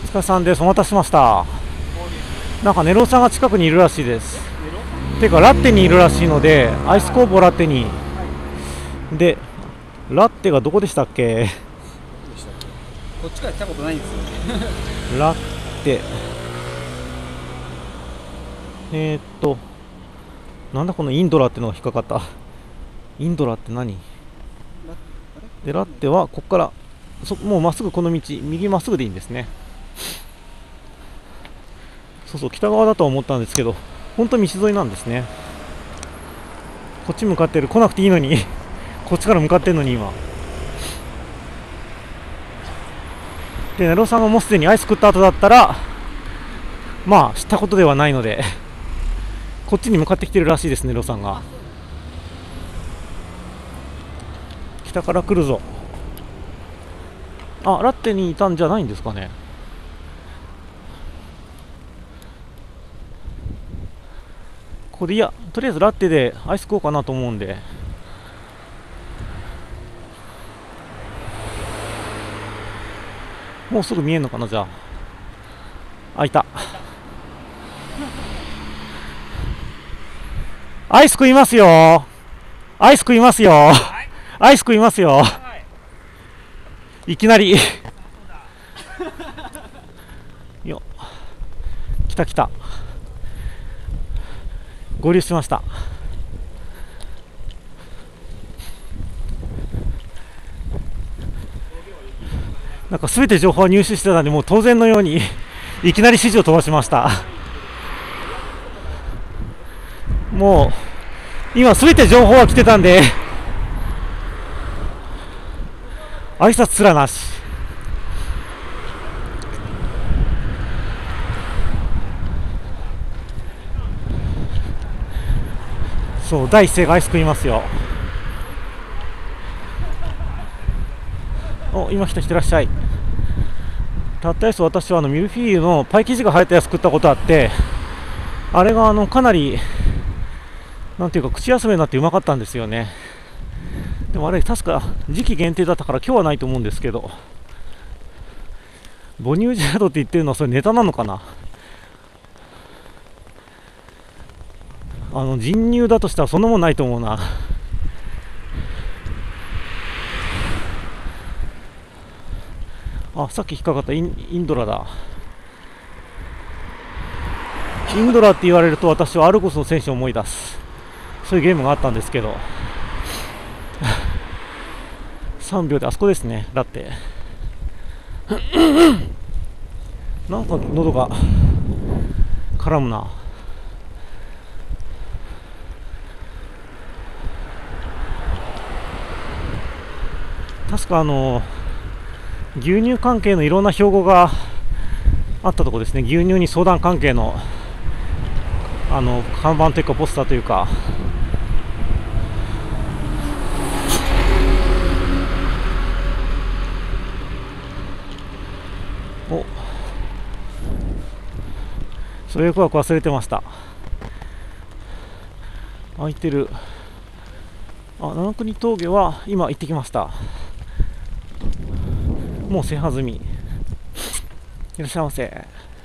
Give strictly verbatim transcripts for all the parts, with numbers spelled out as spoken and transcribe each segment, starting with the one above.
疲れさんです。お待たせしました。なんかネロさんが近くにいるらしいです。てかラッテにいるらしいので、アイス工房ラッテに。で、ラッテがどこでしたっけ？ こっちから来たことないんですよね。 ラッテ。えー、っと、なんだこのインドラってのが引っかかった。インドラって何？で、ラッテはここからそもうまっすぐこの道、右まっすぐでいいんですね。そうそう、北側だとは思ったんですけど、本当に道沿いなんですね。こっち向かってる、来なくていいのにこっちから向かってるのに今。で、ネロさんがもうすでにアイス食った後だったら、まあ知ったことではないのでこっちに向かってきてるらしいです、ネロさんが。北から来るぞ。あ、ラッテにいたんじゃないんですかね。ここで、いや、とりあえずラッテでアイス食おうかなと思うんで。もうすぐ見えるのかな、じゃあ。あ、いた。アイス食いますよ。アイス食いますよ。アイス食いますよ。いきなりよ、来た来た。合流しました。なんか全て情報を入手してたんで、もう当然のようにいきなり指示を飛ばしました。もう今全て情報が来てたんで挨拶すらなし。そう、第一声がアイス食いますよ。お、今来た人いらっしゃい。たったやつ、私はあのミルフィーユのパイ生地が入ったやつ食ったことあって、あれがあのかなりなんていうか口休めになってうまかったんですよね。でもあれ確か時期限定だったから今日はないと思うんですけど、母乳ジェラートって言ってるのはそれネタなのかな。あの人乳だとしたらそんなもんないと思うな。あ、さっき引っかかったイン、インドラだ。インドラって言われると私はアルゴスの選手を思い出す。そういうゲームがあったんですけどさんびょうであそこですね。だってなんか喉が絡むな。確かあの牛乳関係のいろんな標語があったところですね。牛乳に相談関係のあの看板というかポスターというか。お、それよくは忘れてました。空いてる。あ、七国峠は今行ってきました。もう制覇済み。いらっしゃいませ。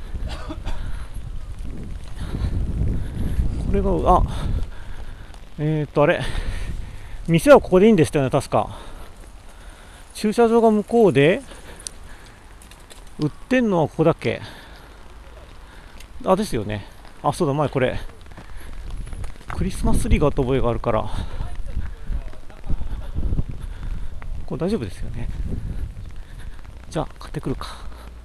これが、あ、えー、っとあれ店はここでいいんでしたよね、確か。駐車場が向こうで売ってんのはここだっけ。あ、ですよね。あ、そうだ、前これクリスマスツリーがあった覚えがあるから、これ大丈夫ですよね。じゃあ買ってくるか。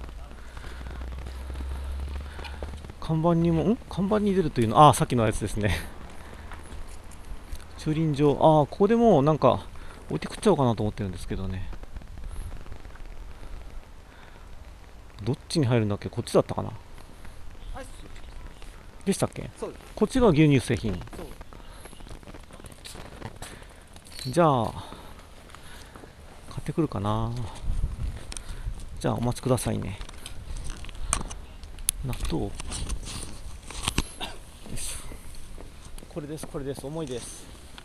看板にもん看板に出るというの、ああ、さっきのやつですね。駐輪場、ああ、ここでもうなんか置いてくっちゃおうかなと思ってるんですけどね。どっちに入るんだっけ。こっちだったかなでしたっけ。こっちが牛乳製品。じゃあ買ってくるかな。じゃあお待ちくださいね。納豆、これです、これです。重いです。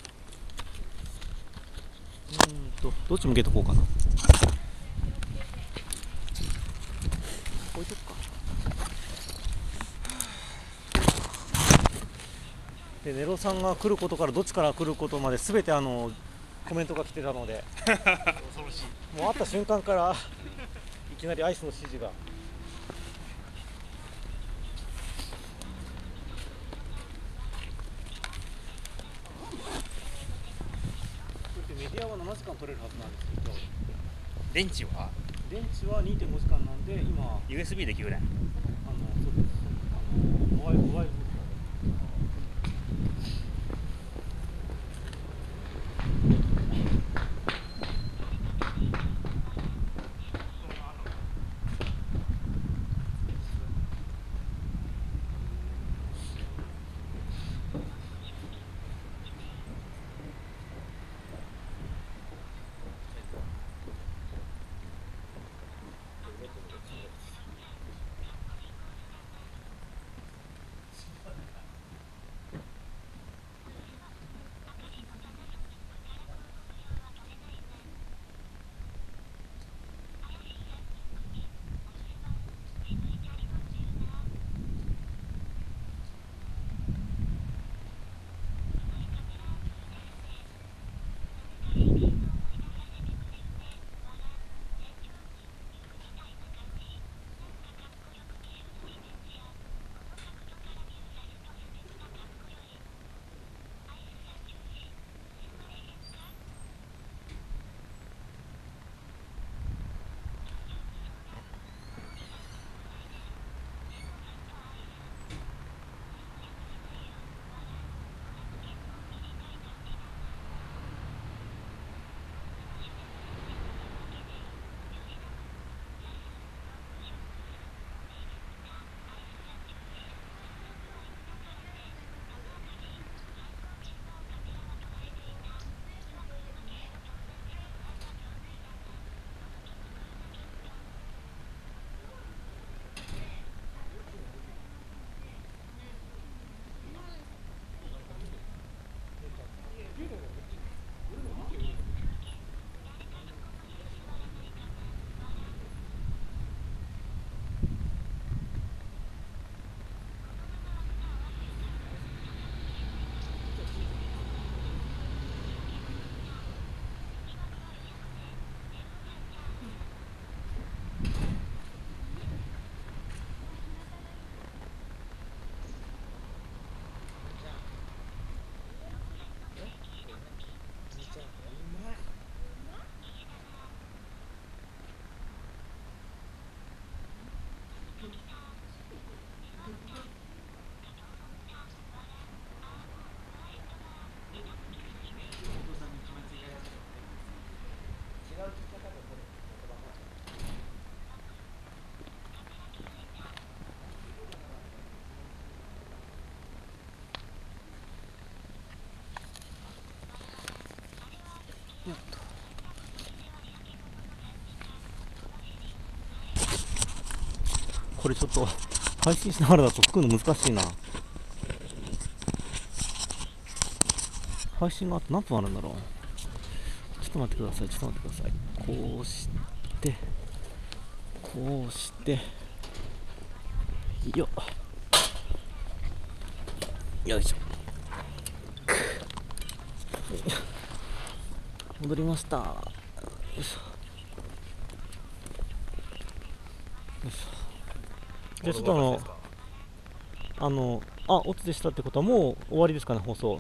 うーんとどっち向けとこうかな。置いとくか。 でネロさんが来ることからどっちから来ることまで全てあのコメントが来てたので恐ろしい。 もう会った瞬間からいきなりアイスの指示が。メディアはななじかん取れるはずなんですけど、 電池は電池は にてんごじかんなんで今ユーエスビー できるね。 あのそうですあのモバイルモバイルこれちょっと配信しながらだと作るの難しいな。配信があと何分あるんだろう。ちょっと待ってくださいちょっと待ってください。こうしてこうしてよっよいしょ戻りました。よいしょよいしょ。じゃあちょっとあのあのあオツでしたってことはもう終わりですかね放送。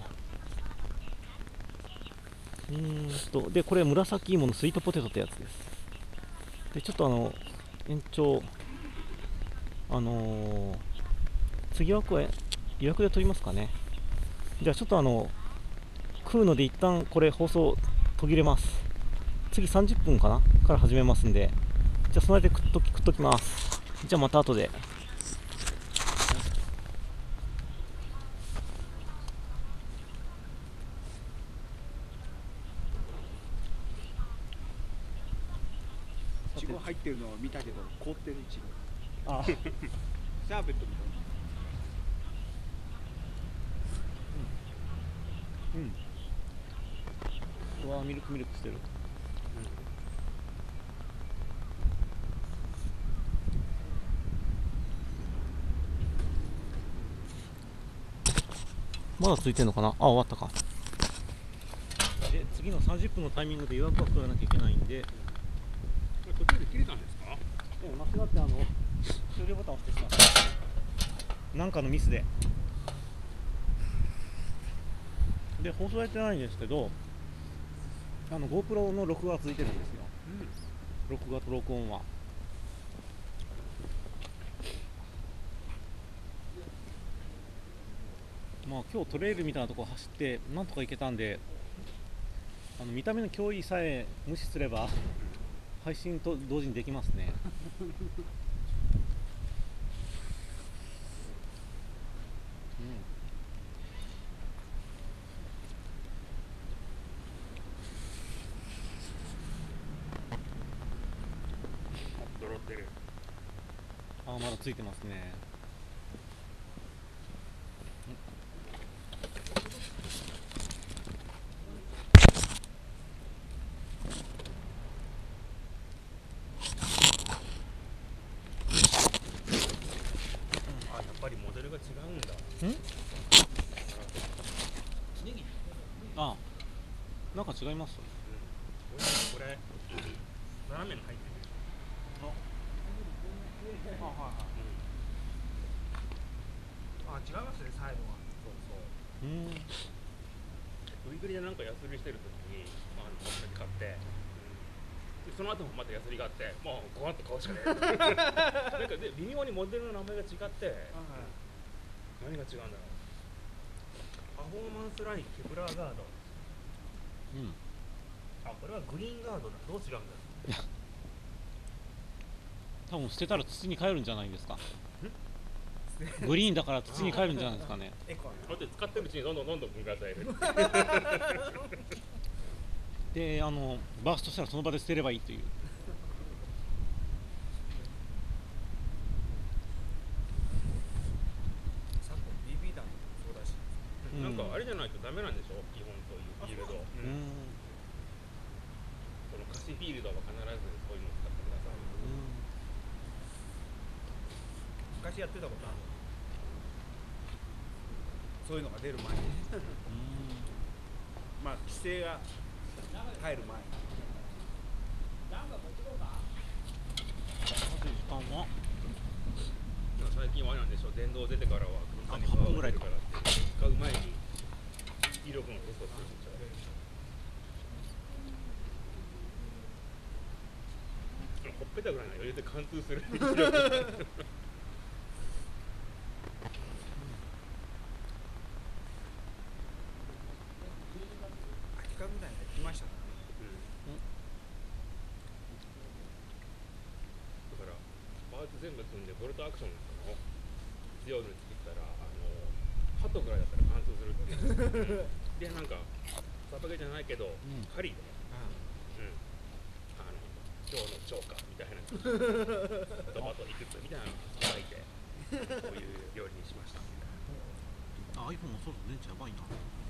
うーんとでこれ紫芋のスイートポテトってやつです。でちょっとあの延長あのー、次枠は予約で取りますかね。じゃあちょっとあの食うので一旦これ放送途切れます。次さんじゅっぷんかなから始めますんで、じゃあその間で食っとき食っときます。じゃあまた後で。 いちご入ってるのは見たけど凍ってるいちご。 あシャーベットみたいな。 うん、うわミルクミルクしてる。 まだついてんのかな。あ、終わったか。で次のさんじゅっぷんのタイミングで予約は取らなきゃいけないんで、 これ途中で切れたんですか？ え間違ってあの終了ボタンを押してしまったなんかのミスでで放送やってないんですけど、あの GoPro の録画がついてるんですよ、うん、録画と録音は。まあ今日トレイルみたいなところ走ってなんとか行けたんで、あの見た目の脅威さえ無視すれば配信と同時にできますね。 ドロってる。 あ、まだついてますね。 あ、やっぱりモデルが違うんだ。 ん？あ、なんか違います。 うん、これ斜めに入ってる。 あ、はいはい。あ、違いますね、サイドは。 そうそう。 うん。 ウイグリでなんかヤスリしてるときに、あの、初めて買って、うん、でその後もまたヤスリがあって、もうごわっと顔しかねえ。なんかで微妙にモデルの名前が違って、はい、何が違うんだろう。パフォーマンスラインケブラーガード。 うん。 あ、これはグリーンガードだ。どう違うんだろう。 多分捨てたら土に帰るんじゃないですか。グリーンだから土に帰るんじゃないですかね。 エコだって使ってるうちにどんどんどんどん分解される。 で、あのバーストしたらその場で捨てればいいという。 昨今 ビービー 弾もそうだし、 うん、なんかあれじゃないとダメなんでしょ、基本そういうフィールド。うん、その貸しフィールドは必ずそういうのを使ってください。うん、 昔やってたことある。そういうのが出る前にまあ規制が入る前に。 最近はあれなんでしょう、電動出てからは簡単にパワーが出るからって使う前に威力のテストをするんでしょう。ほっぺたぐらいの余裕で貫通する威力。 秋田ぐらいに来ましたね。 うん、だからパーツ全部組んでボルトアクションの強いのに作ったら、あのハトぐらいだったら貫通するっていう。で、なんかサバゲじゃないけど、うん、針で、うん、あの今日の超過みたいなトマトいくつみたいなのを書いてこういう料理にしました。 あ、iPhone もそろそろ電池やばいな。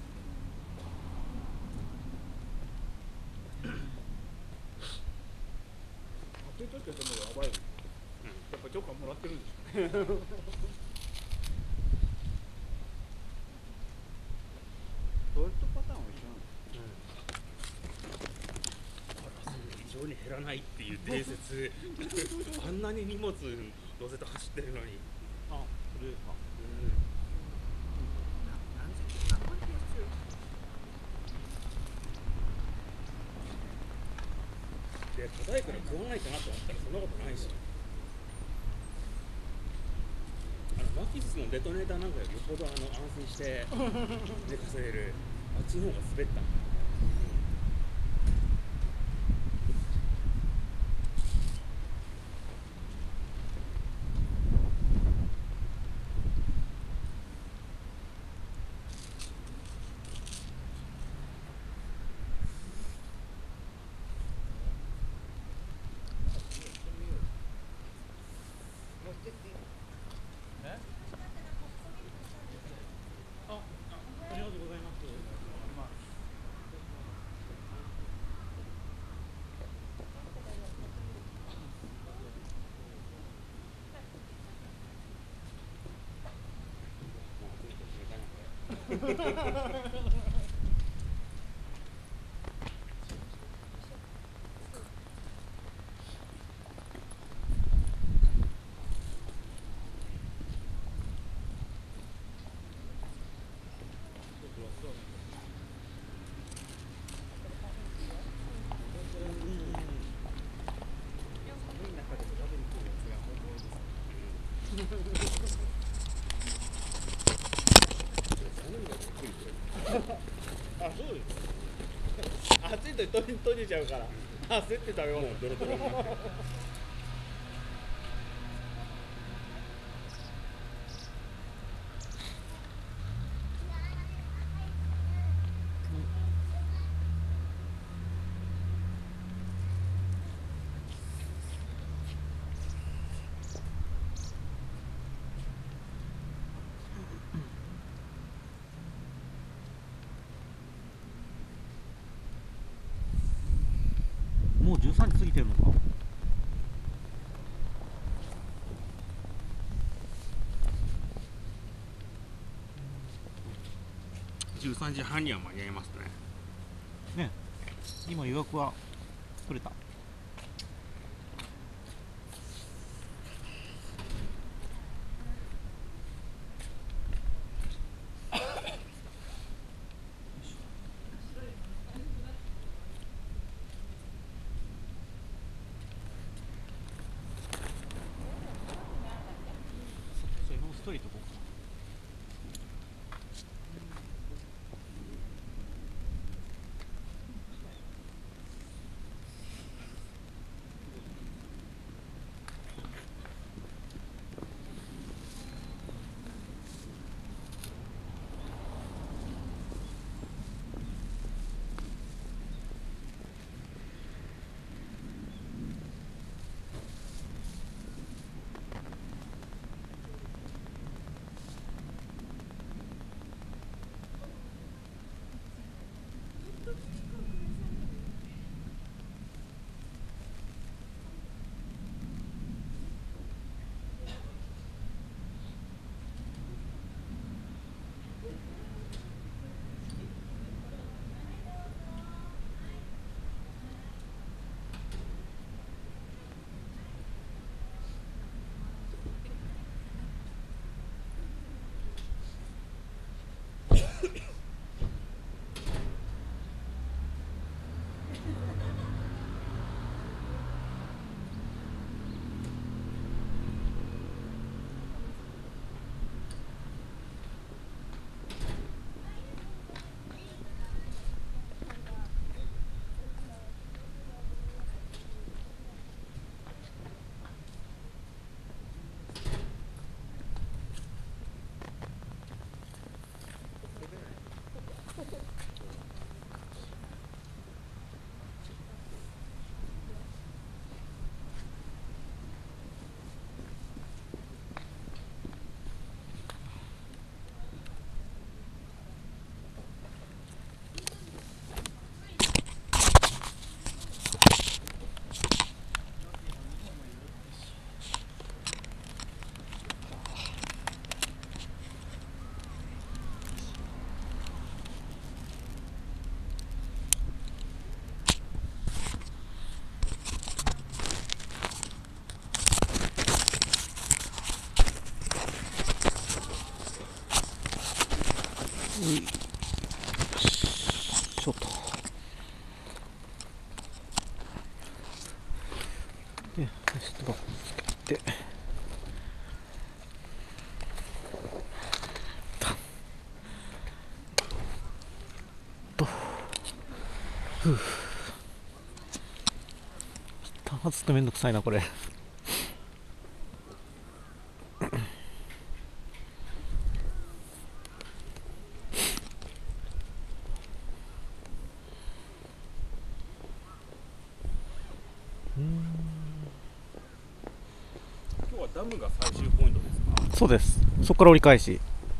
当てとってでもやばい。うん、やっぱ許可もらってるんですかね。ドルトパターンは一緒なんですか。 うん、異常に減らないっていう伝説。あんなに荷物乗せて走ってるのに。 あ、それですか。 うん。 何センチ？何万キロ必要？ で、硬いから食わないかなと思ったらそんなことないし。あのマキスのデトネーターなんかよりよっぽどあの安心して寝かせれる。あっちの方が滑った。 あ、そうです。 暑いと閉じ閉じちゃうから焦って食べ物ドロドロになってる。 もうじゅうさんじ過ぎてるのか。 じゅうさんじはんには間に合いますね。 ね、今予約は取れた。それもうストリート行こうか。よいしょと。で、ベストバッグつけて、と、ふう。端末ってめんどくさいなこれ。 今日はダムが最終ポイントですか？ そうです。そこから折り返し。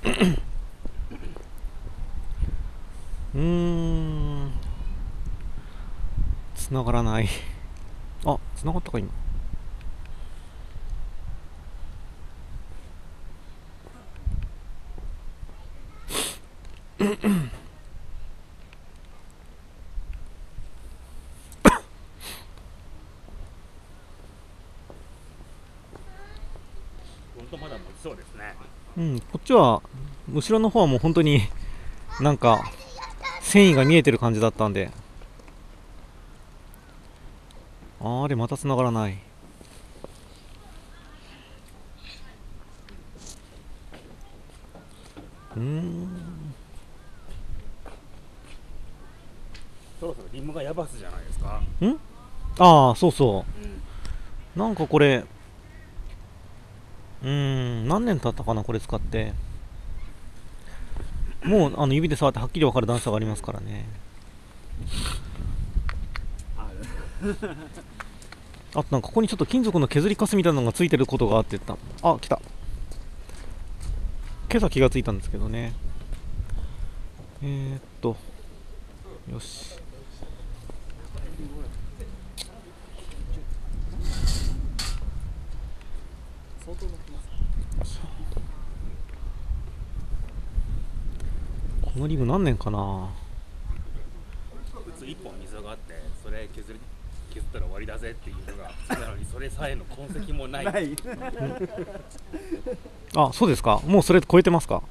うーん。繋がらない。あ、繋がったか今。 本当まだ持ちそうですね。 うん、こっちは後ろの方はもう本当になんか繊維が見えてる感じだったんで。あれまた繋がらない。うーん、 そろそろリムがヤバスじゃないですか。 んああそうそうん、 う、なんかこれうーん何年経ったかなこれ使って。もうあの指で触ってはっきり分かる段差がありますからね。 あるあとなんかここにちょっと金属の削りカスみたいなのがついてることがあってた。あ、来た。今朝気がついたんですけどね。えー、っとよし。 相当乗ってます。 このリム何年かな。 普通一本溝があってそれ削り削ったら終わりだぜっていうのが普通なのに、それさえの痕跡もない。 ないあ、そうですか。もうそれ超えてますか。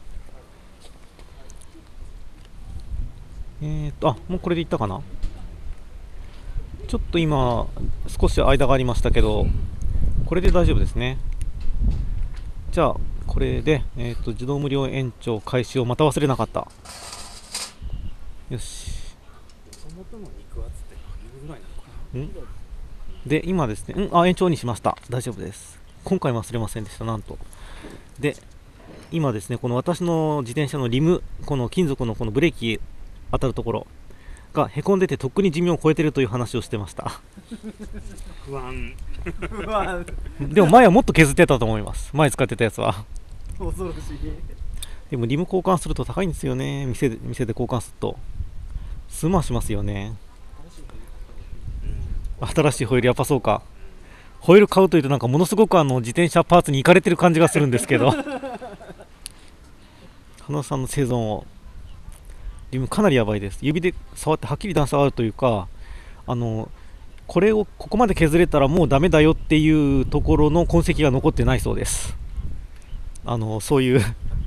えー、っとあもうこれでいったかな。ちょっと今少し間がありましたけど、これで大丈夫ですね。じゃあこれで、えー、っと自動無料延長開始をまた忘れなかった。よし。 もともとの肉厚って何ぐらいなのかな。 んで今ですね、うんあ延長にしました。大丈夫です。今回忘れませんでした。なんとで今ですね、この私の自転車のリム、この金属のこのブレーキ当たるところがへこんでてとっくに寿命を超えてるという話をしてました。 不安。 うわでも前はもっと削ってたと思います。前使ってたやつは。 恐ろしい。 でもリム交換すると高いんですよね。店で店で交換すると数万しますよね。新しいホイール、やっぱそうか。ホイール買うというとなんかものすごくあの自転車パーツに行かれてる感じがするんですけど花さんの生存をリムかなりやばいです。指で触ってはっきり段差があるというか、あのこれをここまで削れたらもうダメだよっていうところの痕跡が残ってないそうです。あのそういう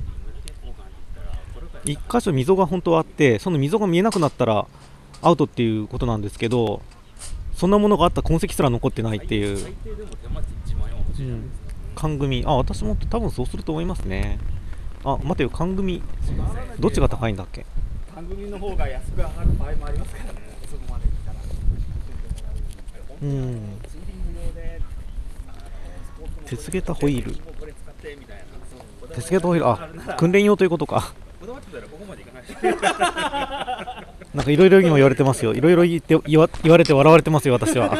一箇所溝が本当はあって、その溝が見えなくなったらアウトっていうことなんですけど、そんなものがあった痕跡すら残ってないっていう。 最低でも手間賃いちまんえんは欲しいじゃないですか。 缶組、あ私も多分そうすると思いますね。あ待てよ、缶組どっちが高いんだっけ。 番組の方が安く上がる場合もありますからね。そこまで来たらうん、 ツーリング用で鉄下駄ホイール、 これ使ってみたいな。 鉄下駄ホイール、あ訓練用ということか。 こだわってたらここまでいかないし。 なんかいろいろ今言われてますよ。いろいろ言って言わ言われて笑われてますよ、私は。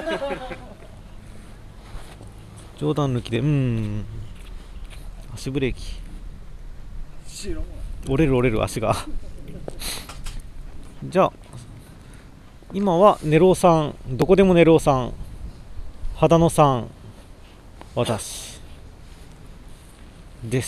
冗談抜きで、うーん、足ブレーキ、 白も折れる折れる足が。じゃあ、今はネローさん、どこでもネローさん、秦野さん、私です。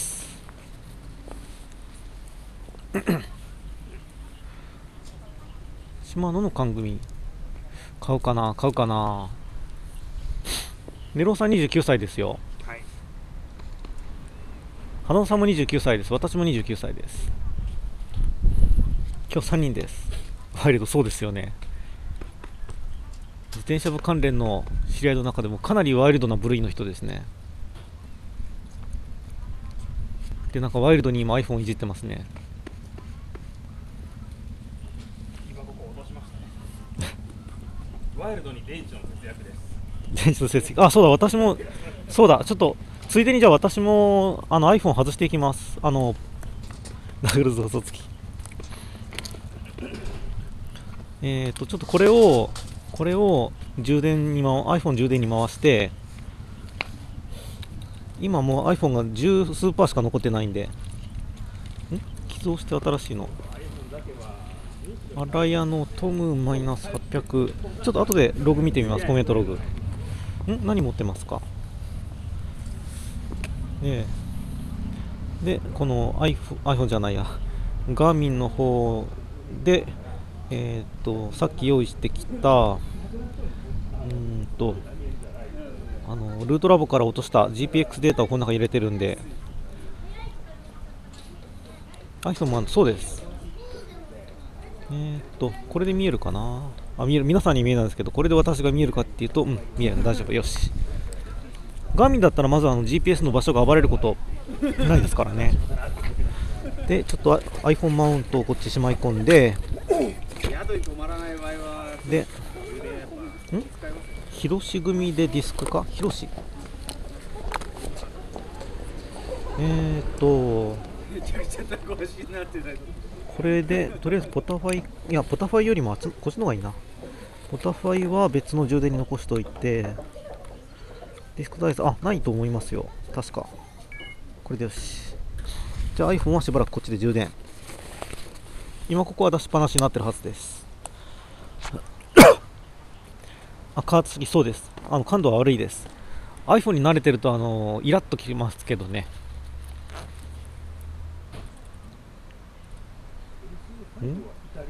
シマノの缶組買うかな買うかな。ネローさんにじゅうきゅうさいですよ。 はい。 花尾さんもにじゅうきゅうさいです。私もにじゅうきゅうさいです。今日さんにんです。ワイルド、そうですよね。自転車部関連の知り合いの中でもかなりワイルドな部類の人ですね。でなんかワイルドに今 iPhone いじってますね。 今ここ落としましたね。ワイルドに電池の節約です。 電池の成績、あそうだ、私もそうだ、ちょっとついでにじゃあ私もあの iPhone 外していきます。あのダグルズ嘘つき。えっとちょっとこれをこれを充電に、ま、iPhone 充電に回して、今もう iPhone が十数パーしか残ってないんで、ん寄贈して新しいのアラヤのトムマイナスはっぴゃく、ちょっと後でログ見てみます。コメントログん何持ってますか。ええでこの iPhone, iPhone じゃないやガーミンの方で、えー、とさっき用意してきたうーんとあのルートラボから落とした ジーピーエックス データをこの中に入れてるんで、iPhone もそうです。えー、っとこれで見えるかなあ、見える、皆さんに見えないんですけど、これで私が見えるかっていうと、うん、見える、大丈夫、よし。ガーミンだったらまずあの ジーピーエス の場所が暴れることないですからね。でちょっと iPhone マウントをこっちしまい込んで、 宿に泊まらない場合はで、 ん使います。 広し組でディスクか、広し。えーっと、 めちゃくちゃ高押しになってた。 これでとりあえずポタファイ、いや、ポタファイよりもあっちこっちの方がいいな。ポタファイは別の充電に残しておいて、ディスクサイズ、あ、ないと思いますよ、確か。これでよし。じゃあ iPhone はしばらくこっちで充電。今ここは出しっぱなしになってるはずです。あ、カーツ付き、そうです。あの感度は悪いです。iPhone に慣れてるとあのイラッときますけどね。んイ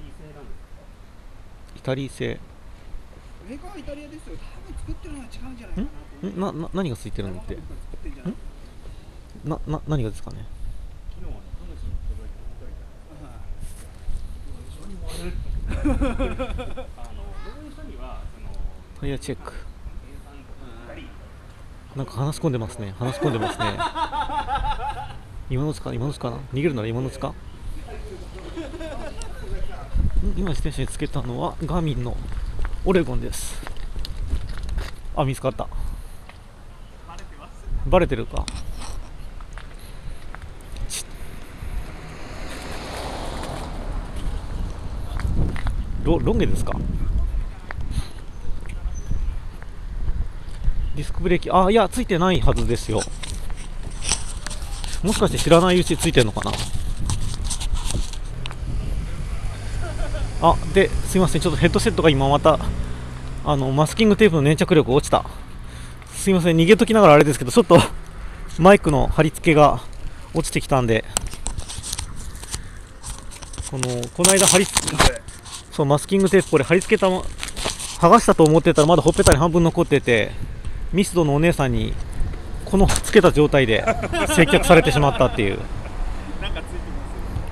タリー製。 メーカーはイタリアですよ。多分作ってるのは違うんじゃないかなと思う。 んなな何がついてるのって。 作ってんじゃないなな何がですかね。タイヤチェック。なんか話し込んでますね。話し込んでますね。今のうちか、今のうちかな。逃げるなら今のうちか。ん今自転車につけたのはガーミンのオレゴンです。あ、見つかった。バレてるか。ロ, ロン毛ですか。ディスクブレーキ、あ、いや、ついてないはずですよ。もしかして知らないうちついてるのかな。あ、で、すいません、ちょっとヘッドセットが今またあのマスキングテープの粘着力落ちた。すいません、逃げときながらあれですけど、ちょっとマイクの貼り付けが落ちてきたんで、このこの間貼り付けそうマスキングテープこれ貼り付けた剥がしたと思ってたらまだほっぺたに半分残ってて、ミスドのお姉さんにこのつけた状態で接客されてしまったっていう。 なんかついてます。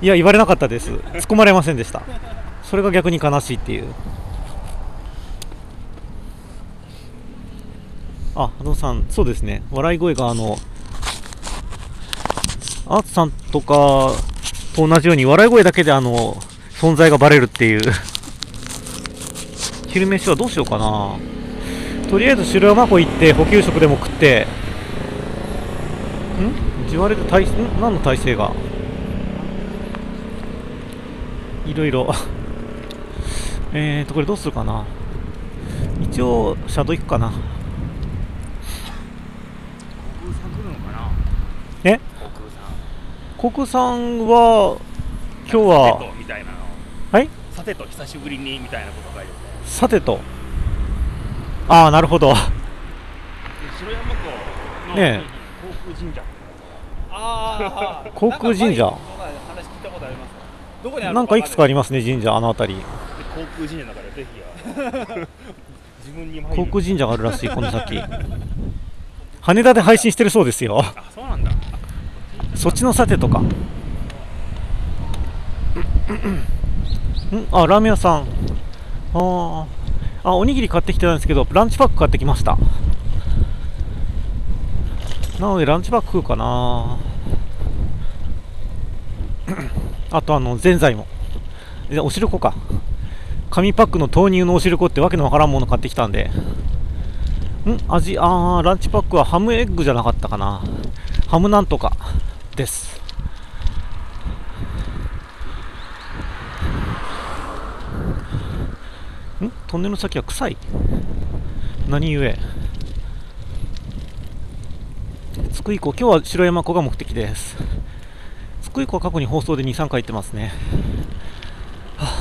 いや、言われなかったです。突っ込まれませんでした。それが逆に悲しいっていう。あ、加藤さん、そうですね、笑い声があのアーツさんとかと同じように笑い声だけであの存在がバレるっていう。昼飯はどうしようかな。とりあえず白山湖行って補給食でも食って、ん地割れで体ん何の体勢がいろいろえーとこれどうするかな。一応シャドウ行くかな。 航空さん来るのかな。 え航空さん航空さんは今日はさてとみたいなの。 はいさてと久しぶりにみたいなこと書いてて、 さてと、ああなるほど。 で白山湖のねえ航空神社。 ああ、 航空神社なんか前にそんな話聞いたことあります。どこにあるなんかいくつかありまますね、神社、あの辺り。 で航空神社だからぜひや自分に参る。 航空神社があるらしい、この先。羽田で配信してるそうですよ。 あ、そうなんだ。 そっちのさてとか。んあ、ラーメン屋さん。あーあ、おにぎり買ってきてないんですけど、ランチパック買ってきました。なので、ランチパック食うかな。あと、あの、ぜんざいも。でおしるこか。紙パックの豆乳のおしるこってわけのわからんもの買ってきたんで。ん味、あー、ランチパックはハムエッグじゃなかったかな。ハムなんとかです。んトンネルの先は臭い。何故。津久井湖、今日は白山湖が目的です。津久井湖は過去に放送でに、さんかい行ってますね。はあ、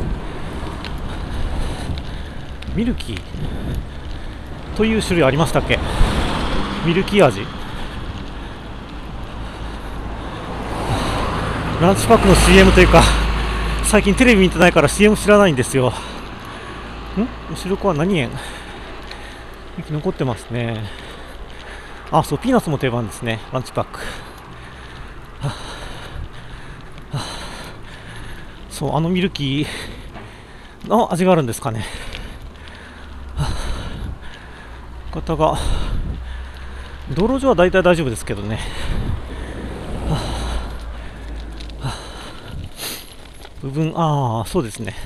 ミルキーという種類ありましたっけ。ミルキー味。 ランチパックの シーエム というか、最近テレビ見てないから シーエム 知らないんですよ。ん後ろは何円息残ってますね。あ、そう、ピーナッツも定番ですね、ランチパック。はあはあ、そう、あのミルキーの味があるんですかね。はあ、方が道路上は大体大丈夫ですけどね。はあはあ、部分、ああ、そうですね。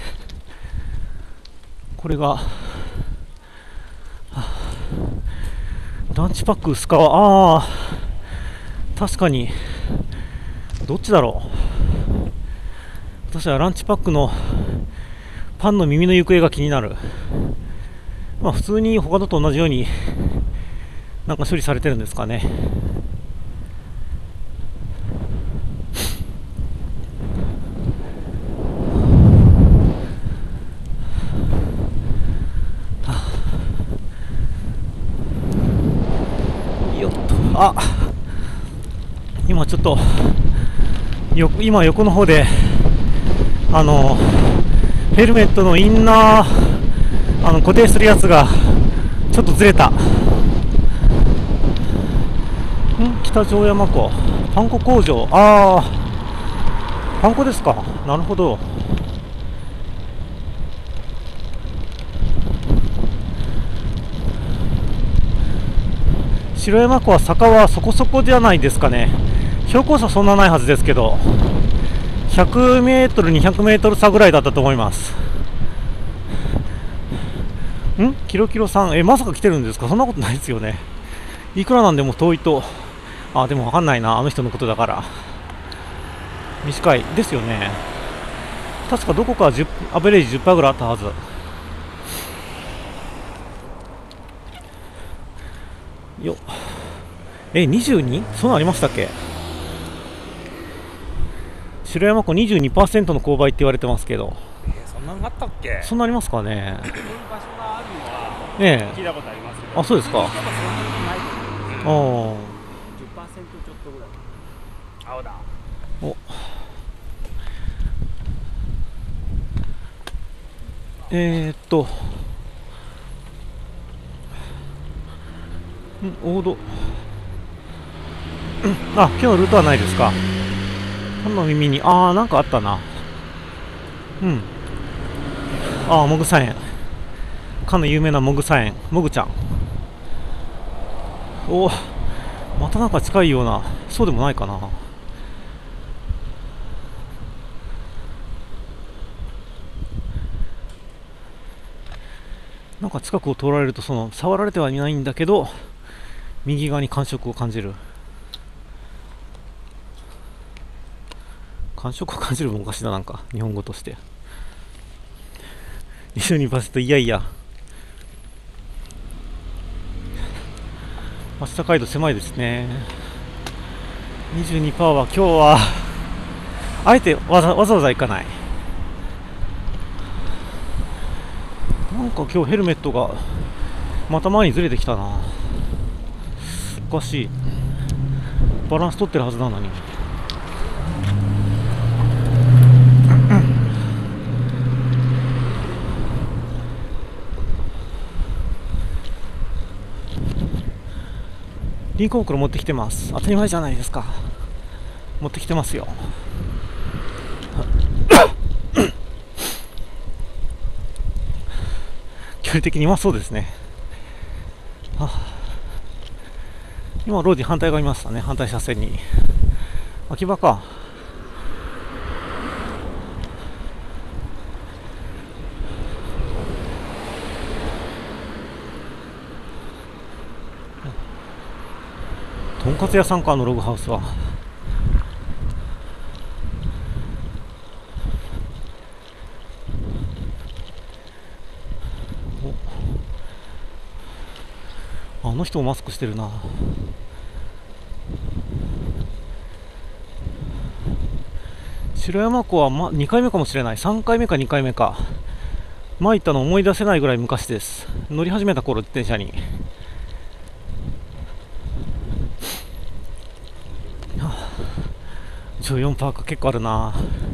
これが、はあ、ランチパック薄皮、ああ、確かに、どっちだろう。私はランチパックのパンの耳の行方が気になる。まあ普通に他のと同じようになんか処理されてるんですかね。よっと、あ、今ちょっとよ今横の方であのヘルメットのインナーあの固定するやつがちょっとずれた。ん北城山湖パン粉工場、ああパン粉ですか。なるほど。城山湖は坂はそこそこじゃないですかね。標高差そんなないはずですけど、ひゃくメートルにひゃくメートル差ぐらいだったと思います。んキロキロさん、えまさか来てるんですか。そんなことないですよね。いくらなんでも遠いと、あでも分かんないな、あの人のことだから。短いですよね。確かどこかじゅうアベレージ じゅっパーセント ぐらいあったはず。よえ にじゅうに？ そんなんありましたっけ。城山湖 にじゅうにパーセント の勾配って言われてますけど、 えー、そんなのあったっけ。 そんなありますかね。 そういう場所があるのはええ聞いたことありますけど、 あ、そうですか。 やっぱそんなにないと思う。 ああじゅっパーセント ちょっとぐらい。 青だ。 おえー、っとん大戸、あ、今日のルートはないですか。パンの耳に、ああなんかあったな。うん、ああモグサ園、かの有名なモグサ園、モグちゃん。おまたなんか近いような、そうでもないかな。なんか近くを通られると、その触られてはいないんだけど右側に感触を感じる。感触を感じるもおかしいな、なんか日本語として。にじゅうにパーセント、いやいや明日街道狭いですね。 にじゅうにパーセント は今日はあえてわざわざわざ行かない。なんか今日ヘルメットがまた前にずれてきたな。おかしい、バランス取ってるはずなのに。リンコ袋持ってきてます。当たり前じゃないですか。持ってきてますよ。距離的にうまそうですね。はあ、今ローディ反対側いましたね。反対車線に秋葉か。とんかつ屋さんか、あのログハウスは。あの人もマスクしてるな。城山湖は、ま、にかいめかもしれない。さんかいめかにかいめか。前行ったの思い出せないぐらい昔です。乗り始めた頃、自転車に。 じゅうよんパーか結構あるな。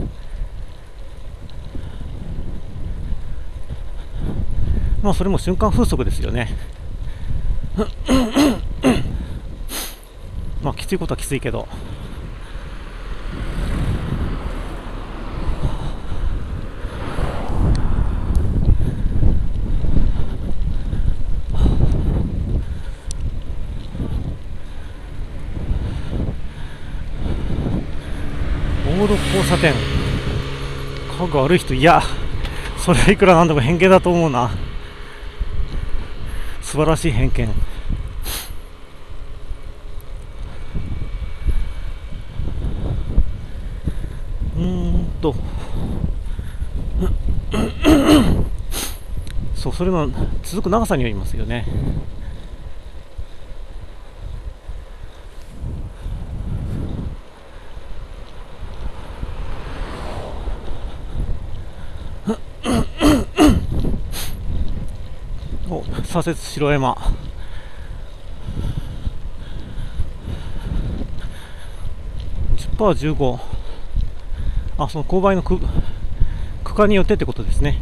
まあそれも瞬間風速ですよね。まあきついことはきついけど、大戸交差点、家具悪い人、いやそれはいくらなんでも偏見だと思うな。素晴らしい偏見。うーんとそう、それの続く長さによりますよね。お、左折城山。じゅっパーセント、じゅうご。あ、その勾配の区区間によってってことですね。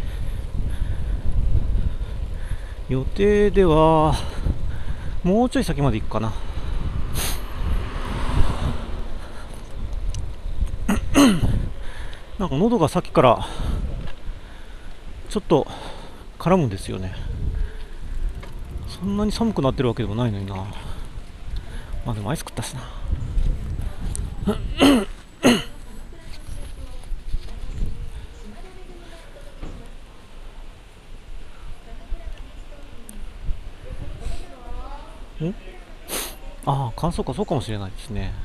予定ではもうちょい先まで行くかな。なんか喉がさっきからちょっと絡むんですよね。そんなに寒くなってるわけでもないのにな。まあでもアイス食ったしな。んああ、乾燥か、そうかもしれないですね。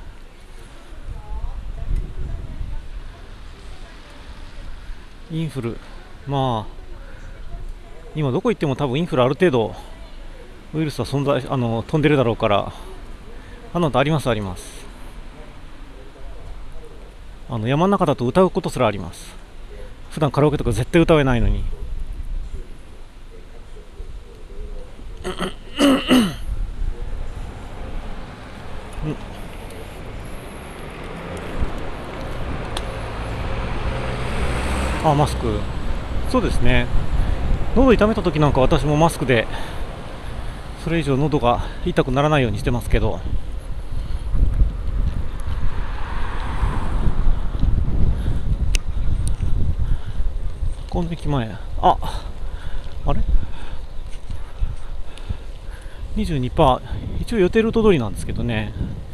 インフル、まあ今どこ行っても多分インフルある程度ウイルスは存在、あの飛んでるだろうから、あのありますあります。あの山の中だと歌うことすらあります。普段カラオケとか絶対歌えないのに。あ、マスク、そうですね。喉痛めた時なんか私もマスクでそれ以上喉が痛くならないようにしてますけど、今駅前、あ、あれ にじゅうにパーセント、 一応予定ルート通りなんですけどね。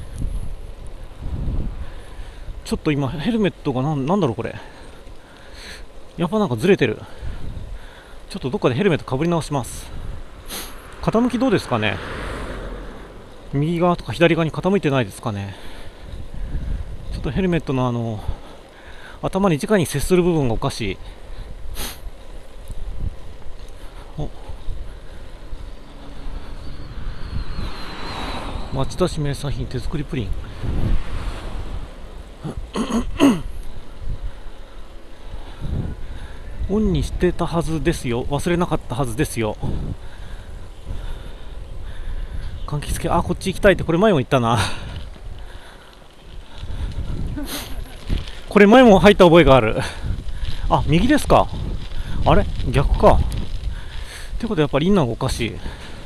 ちょっと今ヘルメットがなん、なんだろうこれ、やっぱなんかずれてる。ちょっとどっかでヘルメットかぶり直します。傾きどうですかね。右側とか左側に傾いてないですかね。ちょっとヘルメットのあの頭に直に接する部分がおかしい。お、町田市名産品手作りプリン。オンにしてたはずですよ。忘れなかったはずですよ。柑橘系、あ、こっち行きたいって、これ前も言ったな。これ前も入った覚えがある。あ、右ですか。あれ逆か。ってことはやっぱりインナーがおかしい。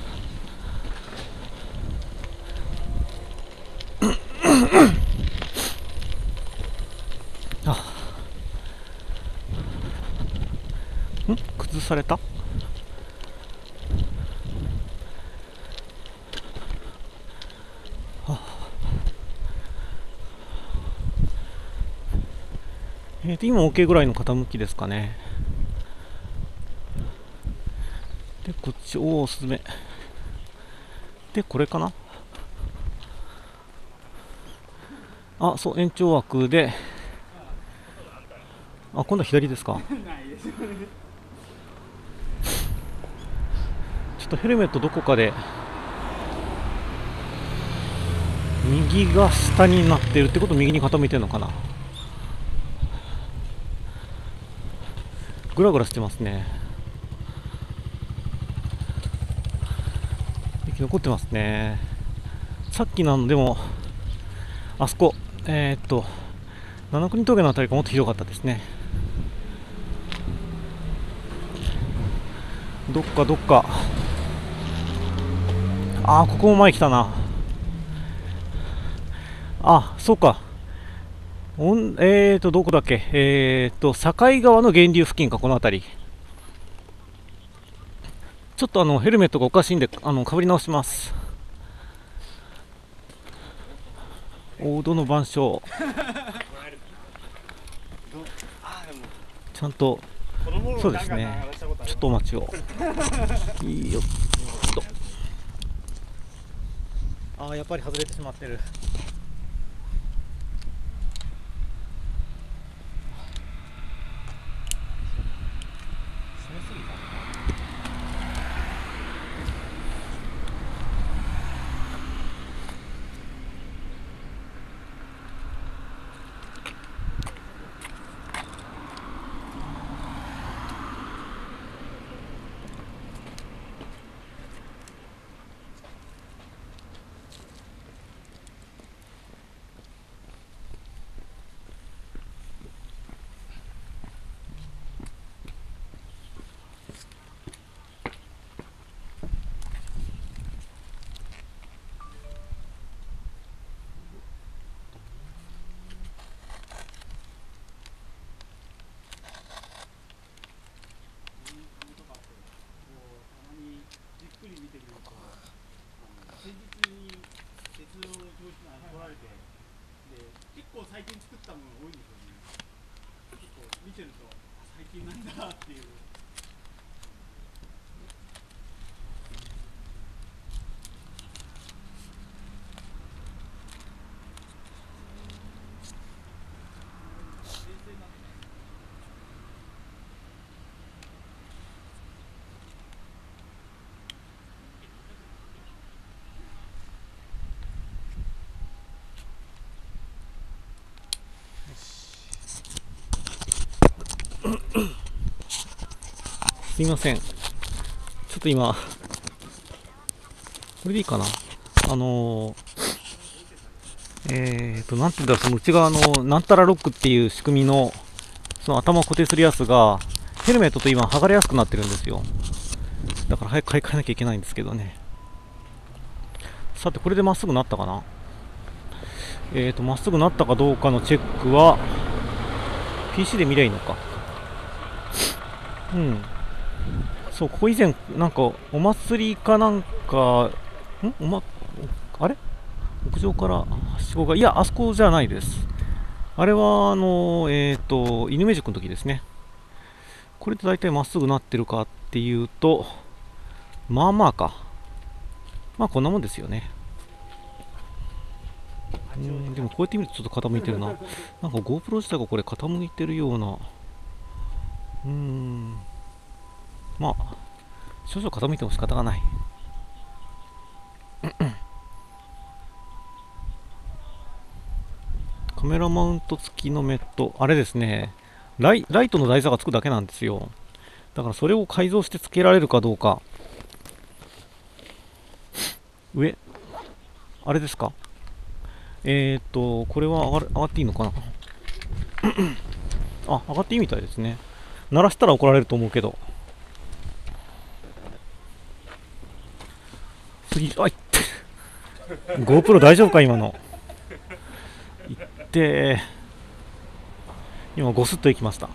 あ、ん崩された。えーと今 OK ぐらいの傾きですかね。でこっち、おお、おすすめで、これかな。あ、そう、延長枠で、あ、今度は左ですか。 ないですよね。 ちょっとヘルメットどこかで右が下になってるってこと、右に傾いてるのかな。グラグラしてますね。息残ってますね。さっきなのでもあそこ、えー、っと七国峠のあたりがもっとひどかったですね。どっかどっか、ああここも前来たな。あ、そうか。おんえーとどこだっけ、えーと境川の源流付近か、この辺り。ちょっとあのヘルメットがおかしいんで、あのかぶり直します。大戸の晩鐘、ちゃんと、そうですね、ちょっとお待ちを。いいよっと。ああやっぱり外れてしまってる。 結構最近作ったものが多いんですよね。結構見てると最近なんだっていう。 すいません、ちょっと今これでいいかな。あのー、えーとなんていうんだろう、その内側のなんたらロックっていう仕組みのその頭を固定するやつがヘルメットと今剥がれやすくなってるんですよ。だから早く買い替えなきゃいけないんですけどね。さてこれでまっすぐなったかな。えーとまっすぐなったかどうかのチェックは ピーシー で見りゃいいのか。うん、そう、ここ以前なんかお祭りかなんかんおまあれ屋上からはしごが、いやあそこじゃないです。あれはあのえっ、ー、と犬目塾の時ですね。これで大体まっすぐなってるかっていうと、まあまあか、まあこんなもんですよね。うん、でもこうやって見るとちょっと傾いてるな。なんか GoPro 自体がこれ傾いてるような。うーん、まあ少々傾いても仕方がない。カメラマウント付きのメット、あれですね、ライ、ライトの台座がつくだけなんですよ。だからそれを改造して付けられるかどうか。上、あれですか。えーっと、これは上がる、上がっていいのかな。あ、上がっていいみたいですね。鳴らしたら怒られると思うけど。次、あいって。GoPro 大丈夫か今の。いって今ゴスッといきました。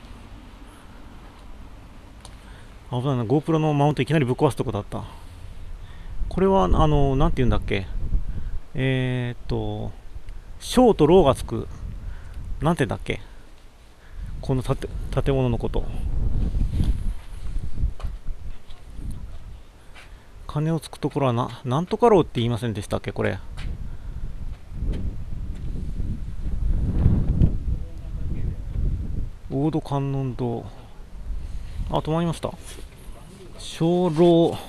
危ないな、 GoPro のマウントいきなりぶっ壊すとこだった。これはあのなんていうんだっけ、えー、っとショーとローがつく、なんていうんだっけ、この建建物のこと。金をつくところはな、なんとかローって言いませんでしたっけこれ。大戸観音堂、あ、止まりました。鐘楼、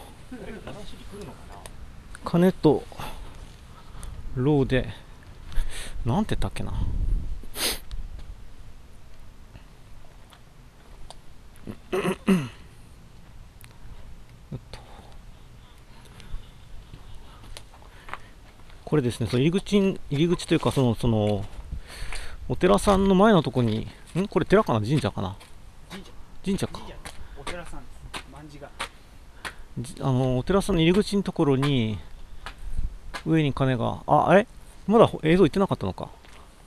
金とローで、なんて言ったっけな。これですね、その入り口、入り口というか、その、その、 お寺さんの前のとこに、んこれ寺かな神社かな神社神社か。 神社お寺さんです卍がじあのお寺さんの入り口のところに上に鐘が、あえまだ映像行ってなかったのか。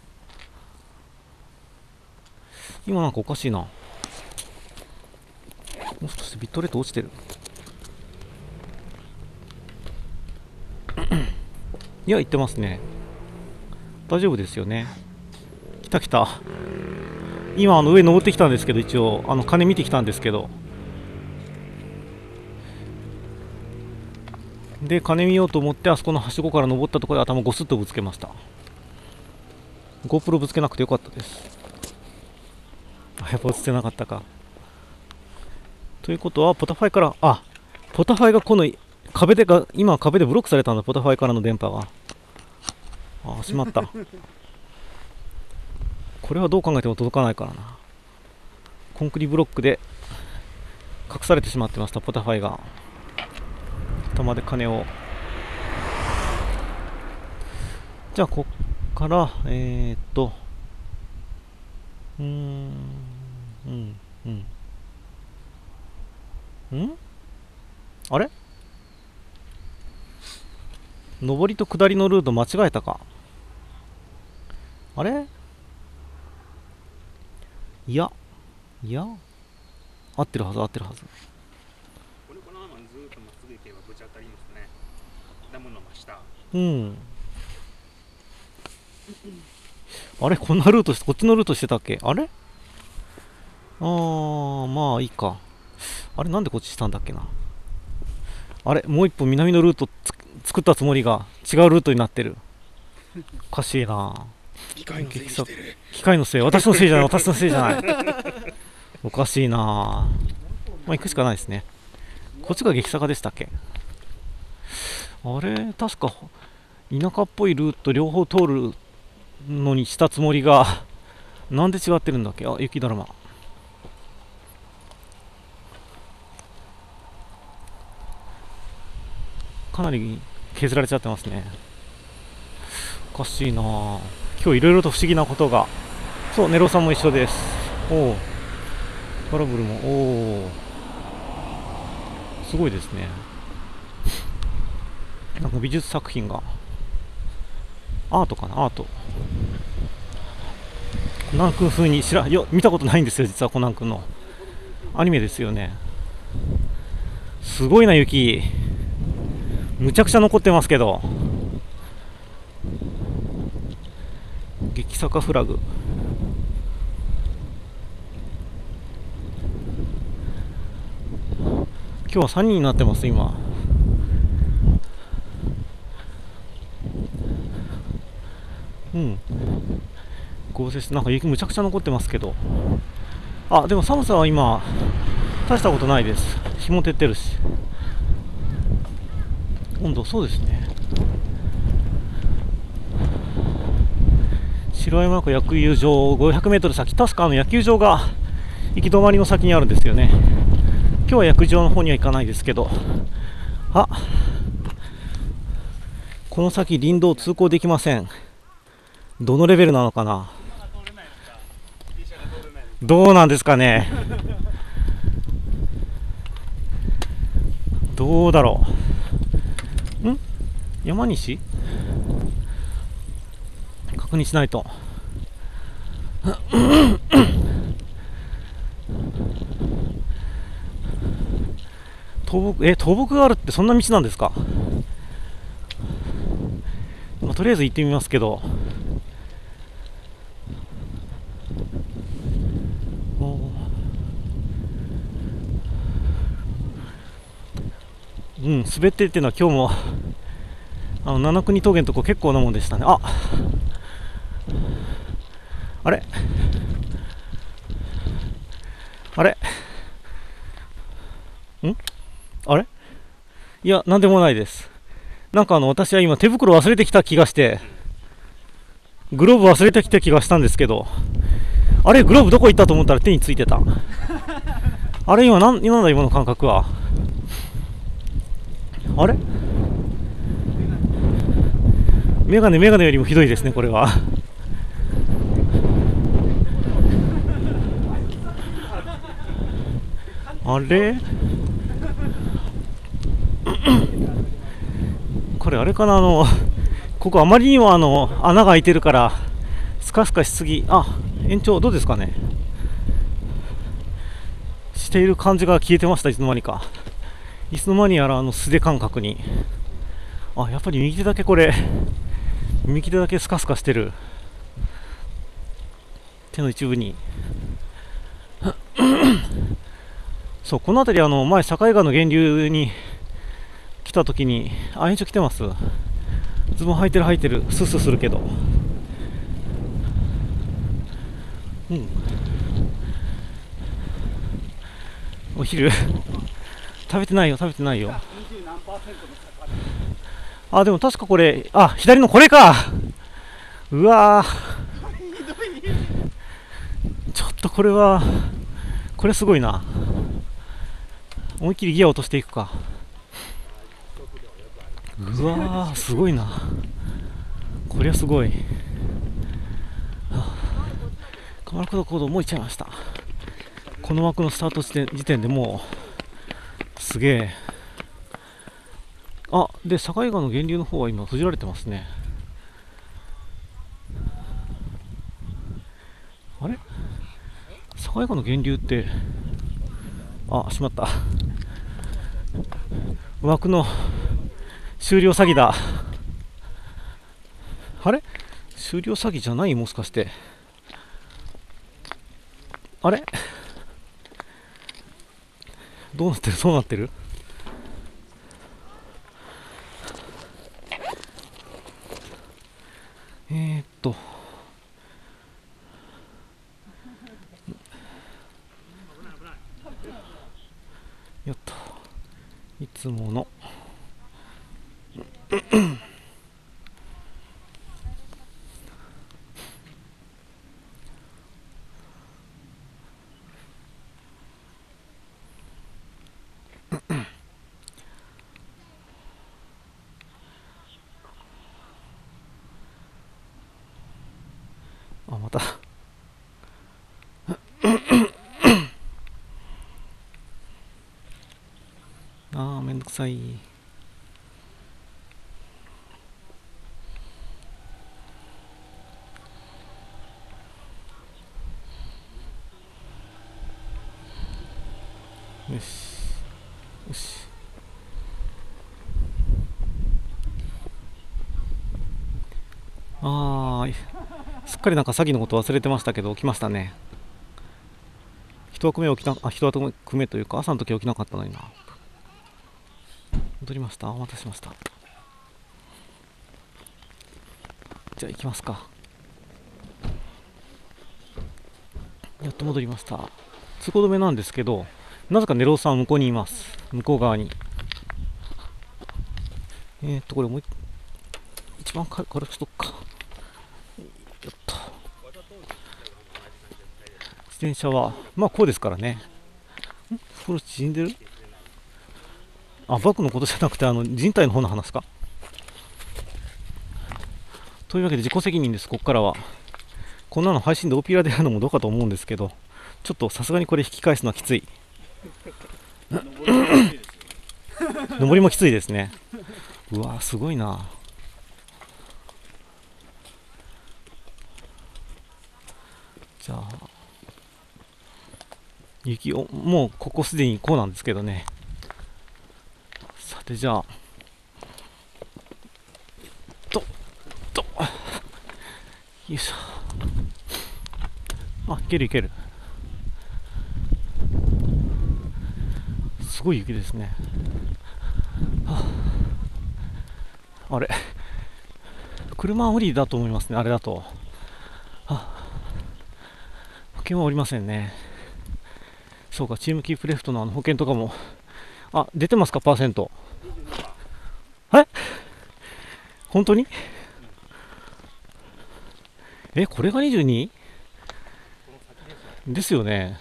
今なんかおかしいな。もしかしてビットレート落ちてるいや行ってますね。大丈夫ですよね。来た来た。今あの上登ってきたんですけど、一応あの鐘見てきたんですけど、で鐘見ようと思ってあそこのはしごから登ったところで頭ゴスッとぶつけました。 GoPro ぶつけなくてよかったです。あやっぱ映ってなかったか。ということはポタファイから、あポタファイがこの壁でが今壁でブロックされたんだ。ポタファイからの電波が、あしまったこれはどう考えても届かないからな。コンクリブロックで隠されてしまってました、ポタファイが。頭で鐘を。じゃあこっからえー、っとうーんうんうんんあれ上りと下りのルート間違えたか。あれいやいや合ってるはず合ってるはず。 これこのままずーっとまっすぐ行けばぶち当たりますね。ダムの真下。 うんあれこんなルートしてこっちのルートしてたっけ。あれあーまあいいか。あれなんでこっちしたんだっけな。あれもう一本南のルートつ作ったつもりが違うルートになってる。おかしいな。 機械のせいにしてる。 機械のせい、私のせいじゃない私のせいじゃないおかしいな。まあ行くしかないですね。こっちが激坂でしたっけ。あれ確か田舎っぽいルート両方通るのにしたつもりがなんで違ってるんだっけ。あ雪だるま。かなり削られちゃってますね。おかしいな。今日いろいろと不思議なことが。そうネロさんも一緒です。おおトラブルもおおすごいですね。なんか美術作品がアートかな。アートコナン君風に知らよ見たことないんですよ実は。コナン君のアニメですよね。すごいな雪。むちゃくちゃ残ってますけど。激坂フラグ。今日はさんにんになってます今。うん合成してなんか雪むちゃくちゃ残ってますけど。あでも寒さは今大したことないです。日も照ってるし温度そうですね。白山湖野球場ごひゃくメートル先、確かあの野球場が行き止まりの先にあるんですよね。今日は野球場の方には行かないですけど。あこの先林道通行できません。どのレベルなのかな。どうなんですかねどうだろう。ん山西確認しないと倒木え倒木があるってそんな道なんですか。まあ、とりあえず行ってみますけど。うん滑ってっていうのは今日もあの七国峠のとこ結構なもんでしたね。ああれあれんあれいやなんでもないです。なんかあの私は今手袋忘れてきた気がしてグローブ忘れてきた気がしたんですけど、あれグローブどこ行ったと思ったら手についてたあれ今なんなんだ今の感覚は。あれメガネメガネよりもひどいですねこれはあれこれあれかな、あのここあまりにもあの穴が開いてるからスカスカしすぎ。あ、延長どうですかね、している感じが消えてました。いつの間にかいつの間にやらあの素手感覚に。あ、やっぱり右手だけこれ右手だけスカスカしてる、手の一部にそう、この辺りあの前境川の源流に来た時に、あ、延長来てます。ズボン履いてる履いてる、スースーするけど、うん、お昼食べてないよ食べてないよ。 にじゅう何パーセントの坂であ、でも確かこれ、あ、左のこれか。うわー、ちょっとこれはこれすごいな。思いっきりギア落としていくか。うわー、すごいな、こりゃすごい。鎌倉行動もう行っちゃいました。この枠のスタート時点時点でもうすげえ。あ、で境川の源流の方は今閉じられてますね。あれ、境川の源流って、あ、しまった、枠の終了詐欺だ。あれ、終了詐欺じゃない、もしかして。あれ、どうなってるどうなってる。えーっとやっといつものあ、またあー、めんどくさい。よしよし、あー、すっかりなんか詐欺のこと忘れてましたけど起きましたね。一枠目起きなあ一枠目というか朝の時起きなかったのにな。戻りました。お待たせしました。じゃあ行きますか。やっと戻りました。通行止めなんですけど、なぜかネローさんは向こうにいます。向こう側に。えーっとこれもう一番軽くしとくか。よっと、自転車はまあこうですからね。ん、これ縮んでる。あ、バックのことじゃなくてあの人体の方の話か。というわけで自己責任です。ここからはこんなの配信でオピラでやるのもどうかと思うんですけど、ちょっとさすがにこれ引き返すのはきつい。登りもきついですね。うわー、すごいな。じゃあ雪をもうここすでにこうなんですけどね。さてじゃあととよいしょ。あ、いけるいける。すごい雪ですね。はあ、あれ車降りだと思いますね、あれだと。はあ、保険はおりませんね。そうか、チームキープレフトのあの保険とかも、あ、出てますか、パーセント。え、本当に？え、これが にじゅうに？ ですよね。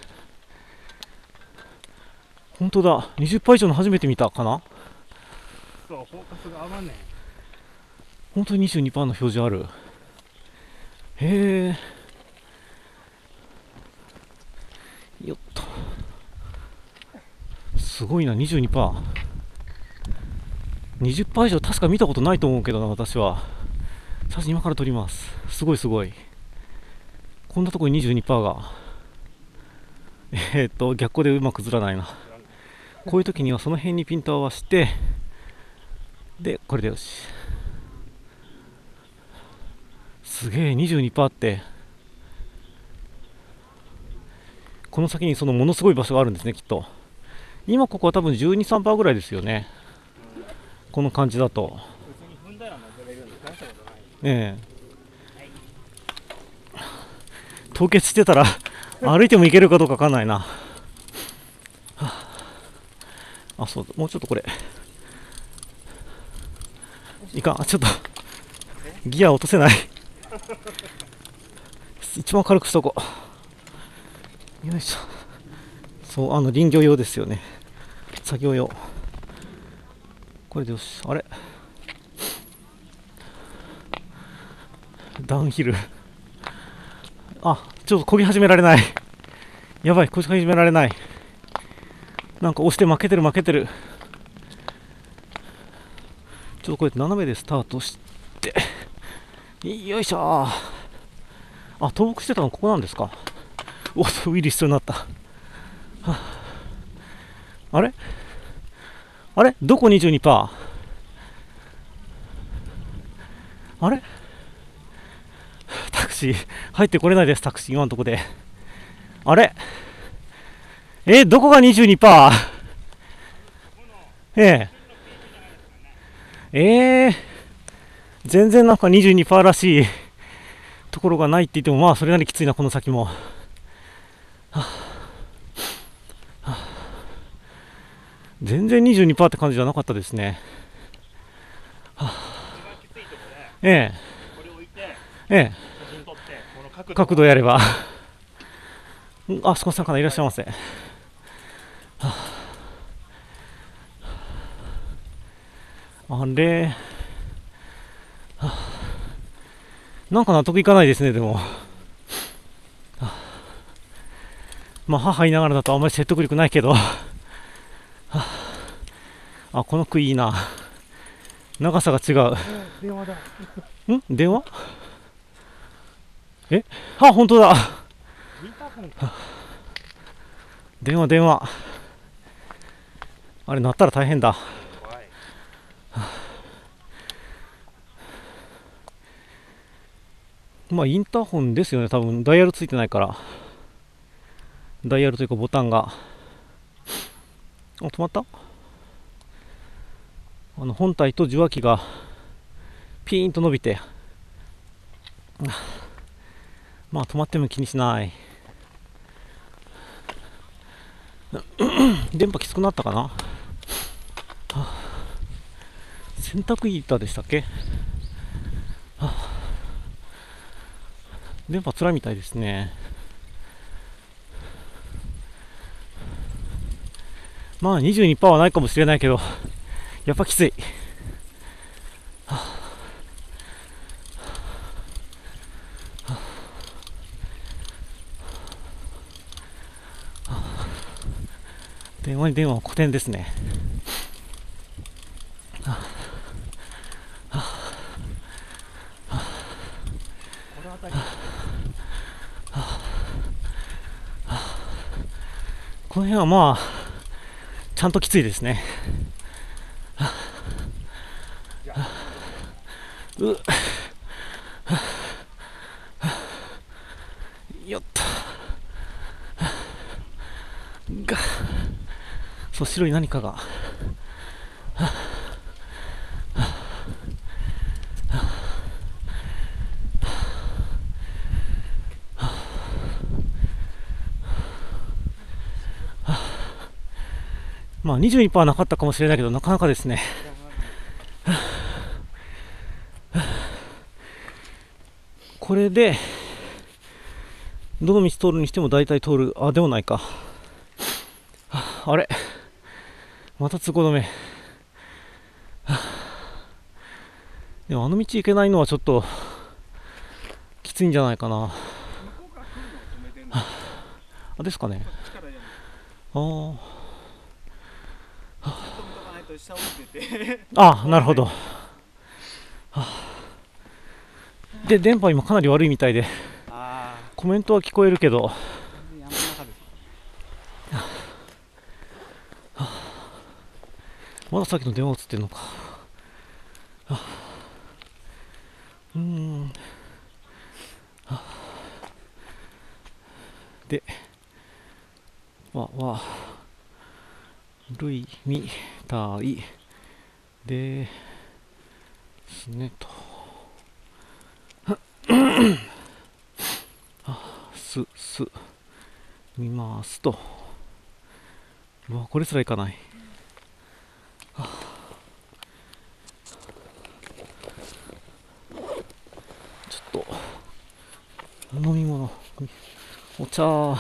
本当だ、にじゅっパーセント以上の初めて見たかな。 そう、フォーカスが合わねえ。 本当に にじゅうにパーセント の表示ある。へえ。よっと。 ごいな、にじゅうにパーセント。にじゅっパーセント以上確か見たことないと思うけどな、私は。写真今から撮ります。すごいすごい。こんなとこに にじゅうにパーセント が。えー、っと、逆光でうまくずらないな。こういう時にはその辺にピントを合わせて、で、これでよし。すげえ、にじゅうにパーセント って、この先にそのものすごい場所があるんですね、きっと。今ここは多分じゅうに、さんパーセント ぐらいですよね。この感じだと。ええ。凍結してたら歩いても行けるかどうかわかんないな。あ、そうだ、もうちょっとこれ。いかん、ちょっとギア落とせない。一番軽くしとこう。よいしょ。そう、あの林業用ですよね。作業用。これでよし。あれ、ダウンヒル。あ、ちょっと漕ぎ始められない。やばい、漕ぎ始められない。なんか押して負けてる負けてる。ちょっとこうやって斜めでスタートして、よいしょー。あ、倒木してたのここなんですか。おっ、ウィリー必要になった。はあ、あれあれ、どこ にじゅうにパーセント？ あれ、タクシー入ってこれないです。タクシー今のとこで。あれ、えー、どこが にじゅうにパーセント？ えええー、全然なんか にじゅうにパーセント らしいところがないって言っても、まあそれなりきついな、この先も。はあはあ、全然 にじゅうにパーセント って感じじゃなかったですね。はあ、ええええ、角度やれば。あ、そこさんからいらっしゃいませ。はあ、あれ、はあ、なんか納得いかないですね、でも。はあ、まあ、母言いながらだとあんまり説得力ないけど。はあ、あ、この句いいな。長さが違う。 電話だ。 ん？電話？え？あ、本当だ。電話電話。あれ鳴ったら大変だ。まあインターホンですよね、多分ダイヤルついてないから。ダイヤルというかボタンが。あ、止まった？あの本体と受話器がピーンと伸びて、まあ止まっても気にしない。電波きつくなったかな。はあ、洗濯板でしたっけ。はあ、電波つらいみたいですね。まあ にじゅうにパーセント はないかもしれないけど、やっぱきつい。はあ電話に電話は古典ですね。はあはあはあ、この辺はまあちゃんときついですね。はあ、うはあ、よっとが、そう、白い何かが。はあはあはあ、まあ にじゅうにパーセント なかったかもしれないけど、なかなかですね。はあはあ、これでどの道通るにしても大体通る。あ、でもないか。はあ、あれ、また通行止め。はあ、でもあの道行けないのはちょっときついんじゃないかな。はあ、あですかね。ああ、 下降りててあ、なるほど。はあ、で、電波今かなり悪いみたいで、 あコメントは聞こえるけど、 あ山の中です。 まださっきの電話映ってんのか。はあ、うーん。はあ、で、わ、わ、るい、み、たい、ですねと。す、す、見ますと。うわ、これすらいかない。はあ、ちょっと、飲み物、お茶、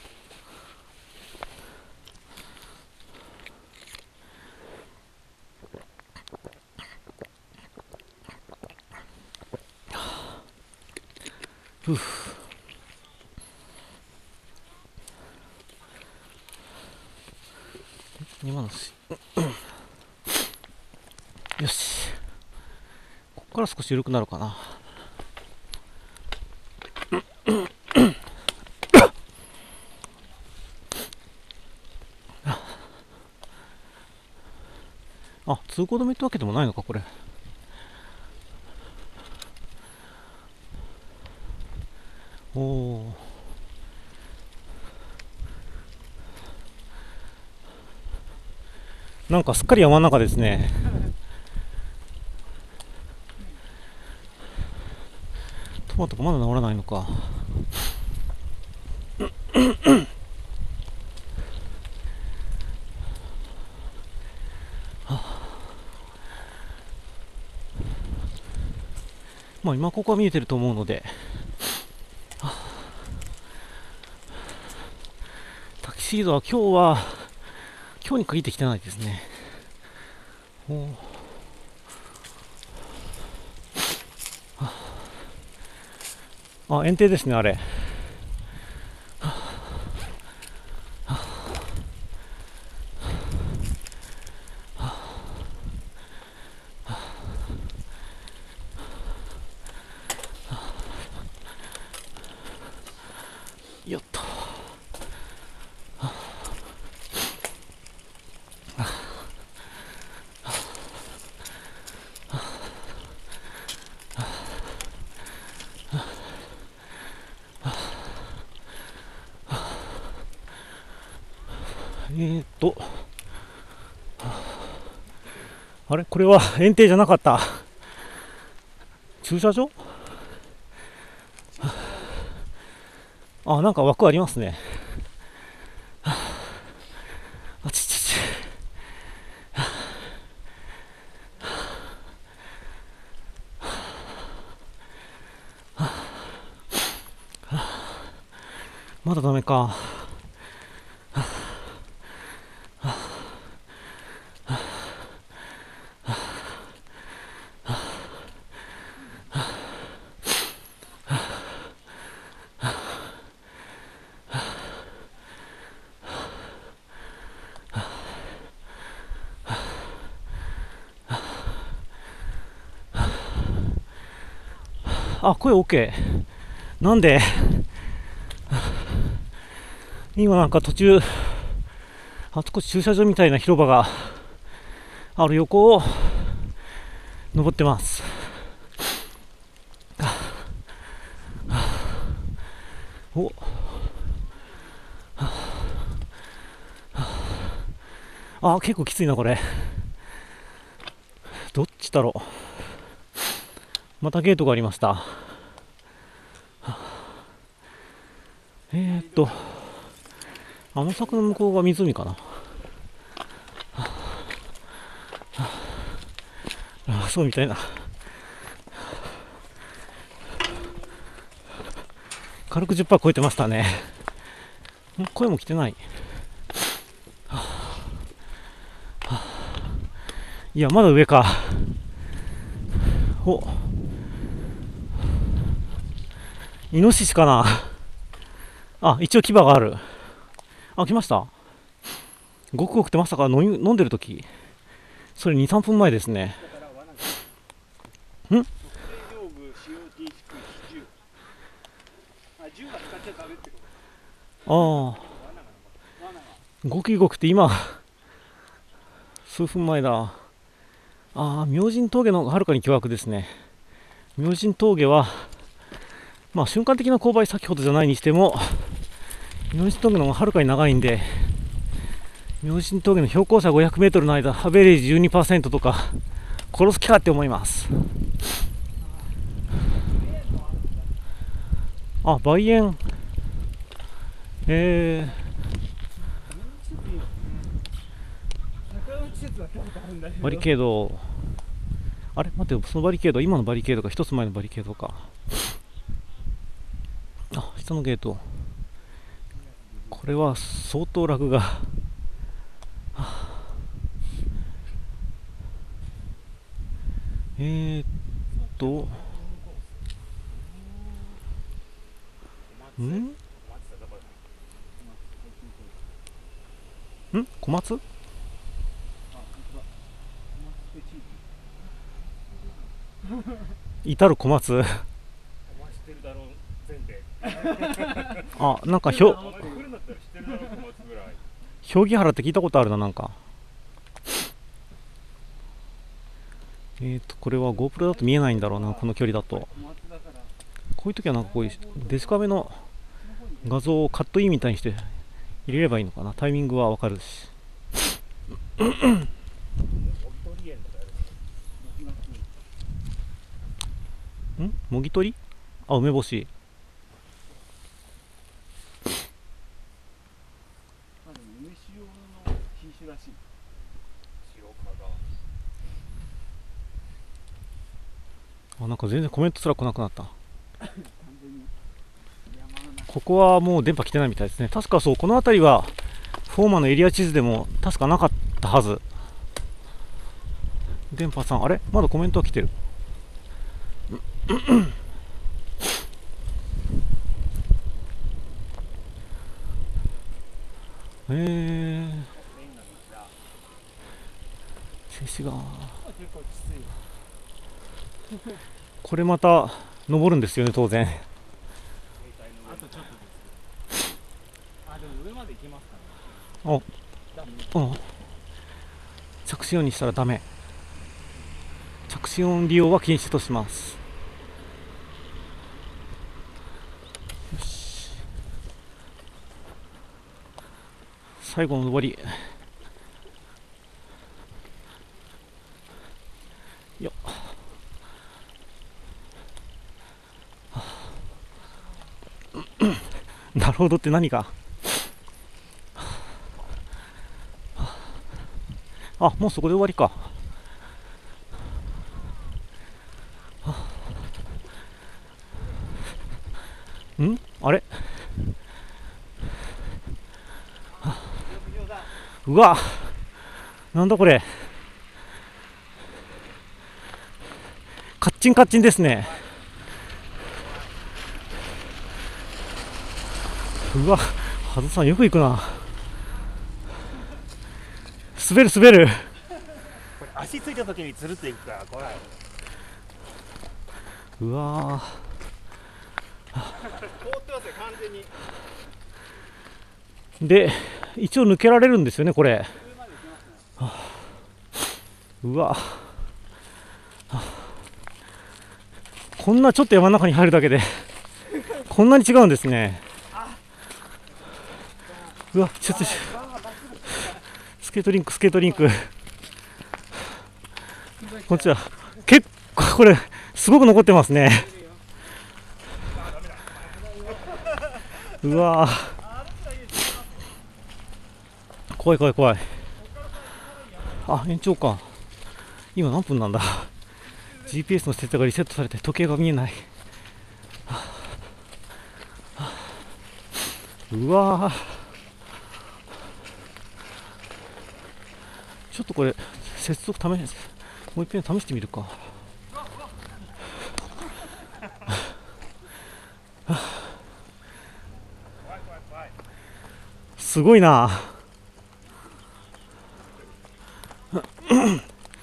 ふう。今のしよし、ここから少し緩くなるかな。あ、通行止めってわけでもないのか、これ。おお。なんかすっかり山の中ですね。トマトがまだ治らないのか。まあ今ここは見えてると思うので、タキシードは今日は今日に限ってきてないですね。おあ、園庭ですね、あれ。よっと。えーっと、あれこれは園庭じゃなかった。駐車場？あ、なんか枠ありますね。あちちち。まだダメか。あ、声 OK。なんで今なんか途中、あちこち駐車場みたいな広場がある横を登ってます。おあ、結構きついなこれ。どっちだろう。またゲートがありました。えーっとあの柵の向こうが湖かな。あ、そうみたいな。軽く じゅっパーセント 超えてましたね。声も来てない。いや、まだ上か。お、イノシシかな。あ、一応牙がある。あ、来ました。ごくごくってまさか飲み飲んでるときそれに、さんぷんまえですね。 だから罠がん特定用具使用禁止区域じゅう。あ、じゅうは使っちゃダメってこと。 ああ、 罠が残った罠がごきごくって今、数分前だ。ああ、明神峠の方がはるかに巨悪ですね。明神峠は、まあ瞬間的な勾配先ほどじゃないにしても、明神峠の方がはるかに長いんで、明神峠の標高差ごひゃくメートルの間、アベレージ じゅうにパーセント とか、殺す気かって思います。あ、梅園。えー、バリケード。あれ待って、そのバリケード、今のバリケードか、一つ前のバリケードか。あ、下のゲート。これは相当ラグが。はあ、えーっと、んん小松至る小松。 お前知ってるだろう前提。 あ、なんかひょお前来るんだったら知ってるだろう小松ぐらい。 評議原って聞いたことあるな、なんか。えーと、これは GoPro だと見えないんだろうな、この距離だと。こういう時はなんかこういうデジカメの画像をカットインみたいにして入れればいいのかな。タイミングはわかるし。んもぎ取りあ、梅干し。 あ、でも梅塩の品種らしい。 白かが。 あ、なんか全然コメントすら来なくなった。 完全に山の中。 ここはもう電波来てないみたいですね。確かそう、この辺りはフォーマのエリア地図でも確かなかったはず。電波さん、あれまだコメントは来てる。えー、静止画。 結構きつい。 これまた登るんですよね、当然。 あとちょっとです。あ、でも上まで行けますかね。 お、うん。着信音にしたらダメ。着信音利用は禁止とします。よし。最後の上り。よっ。なるほどって何か。あ、もうそこで終わりか。んあれうわ、なんだこれ。カッチンカッチンですね。うわ、はずさんよく行くな。滑る滑る。 これ足ついた時につるっていくから怖い。 うわ凍ってますよ、完全に。 で、一応抜けられるんですよね、これ。はあ、うわ、はあ、こんなちょっと山の中に入るだけでこんなに違うんですね。うわ、ちょっとスケートリンクスケートリンクこっちは結構これすごく残ってますね。うわー、怖い怖い怖い。あ、延長か。今何分なんだ。 ジーピーエス の設定がリセットされて時計が見えない。うわー、ちょっとこれ接続試しもう一遍試してみるか。すごいな。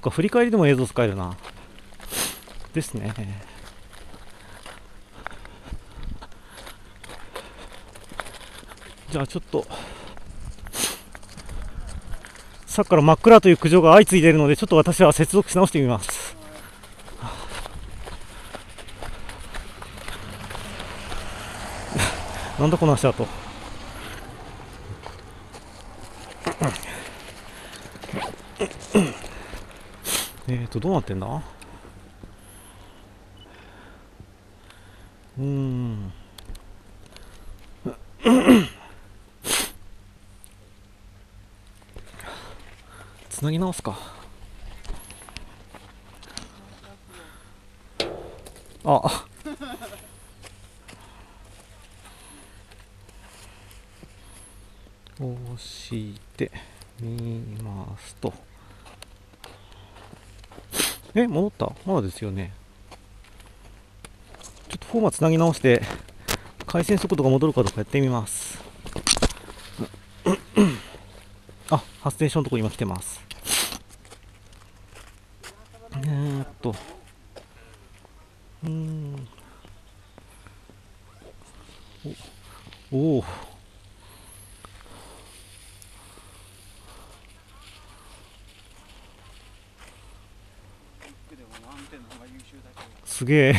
か、振り返りでも映像使えるな。ですね。じゃあちょっと、さっきから真っ暗という苦情が相次いでいるので、ちょっと私は接続し直してみます。なんだこの足跡。えーと、どうなってんだ？うーん。つなぎ直すか。あ、押してみますと。え、戻った？まだですよね。ちょっとフォーマつなぎ直して回線速度が戻るかどうかやってみます。あ、発電所のとこ今来てます。えーっとうーんおおー、 でもアンテナの方が優秀だけど。 すげえ。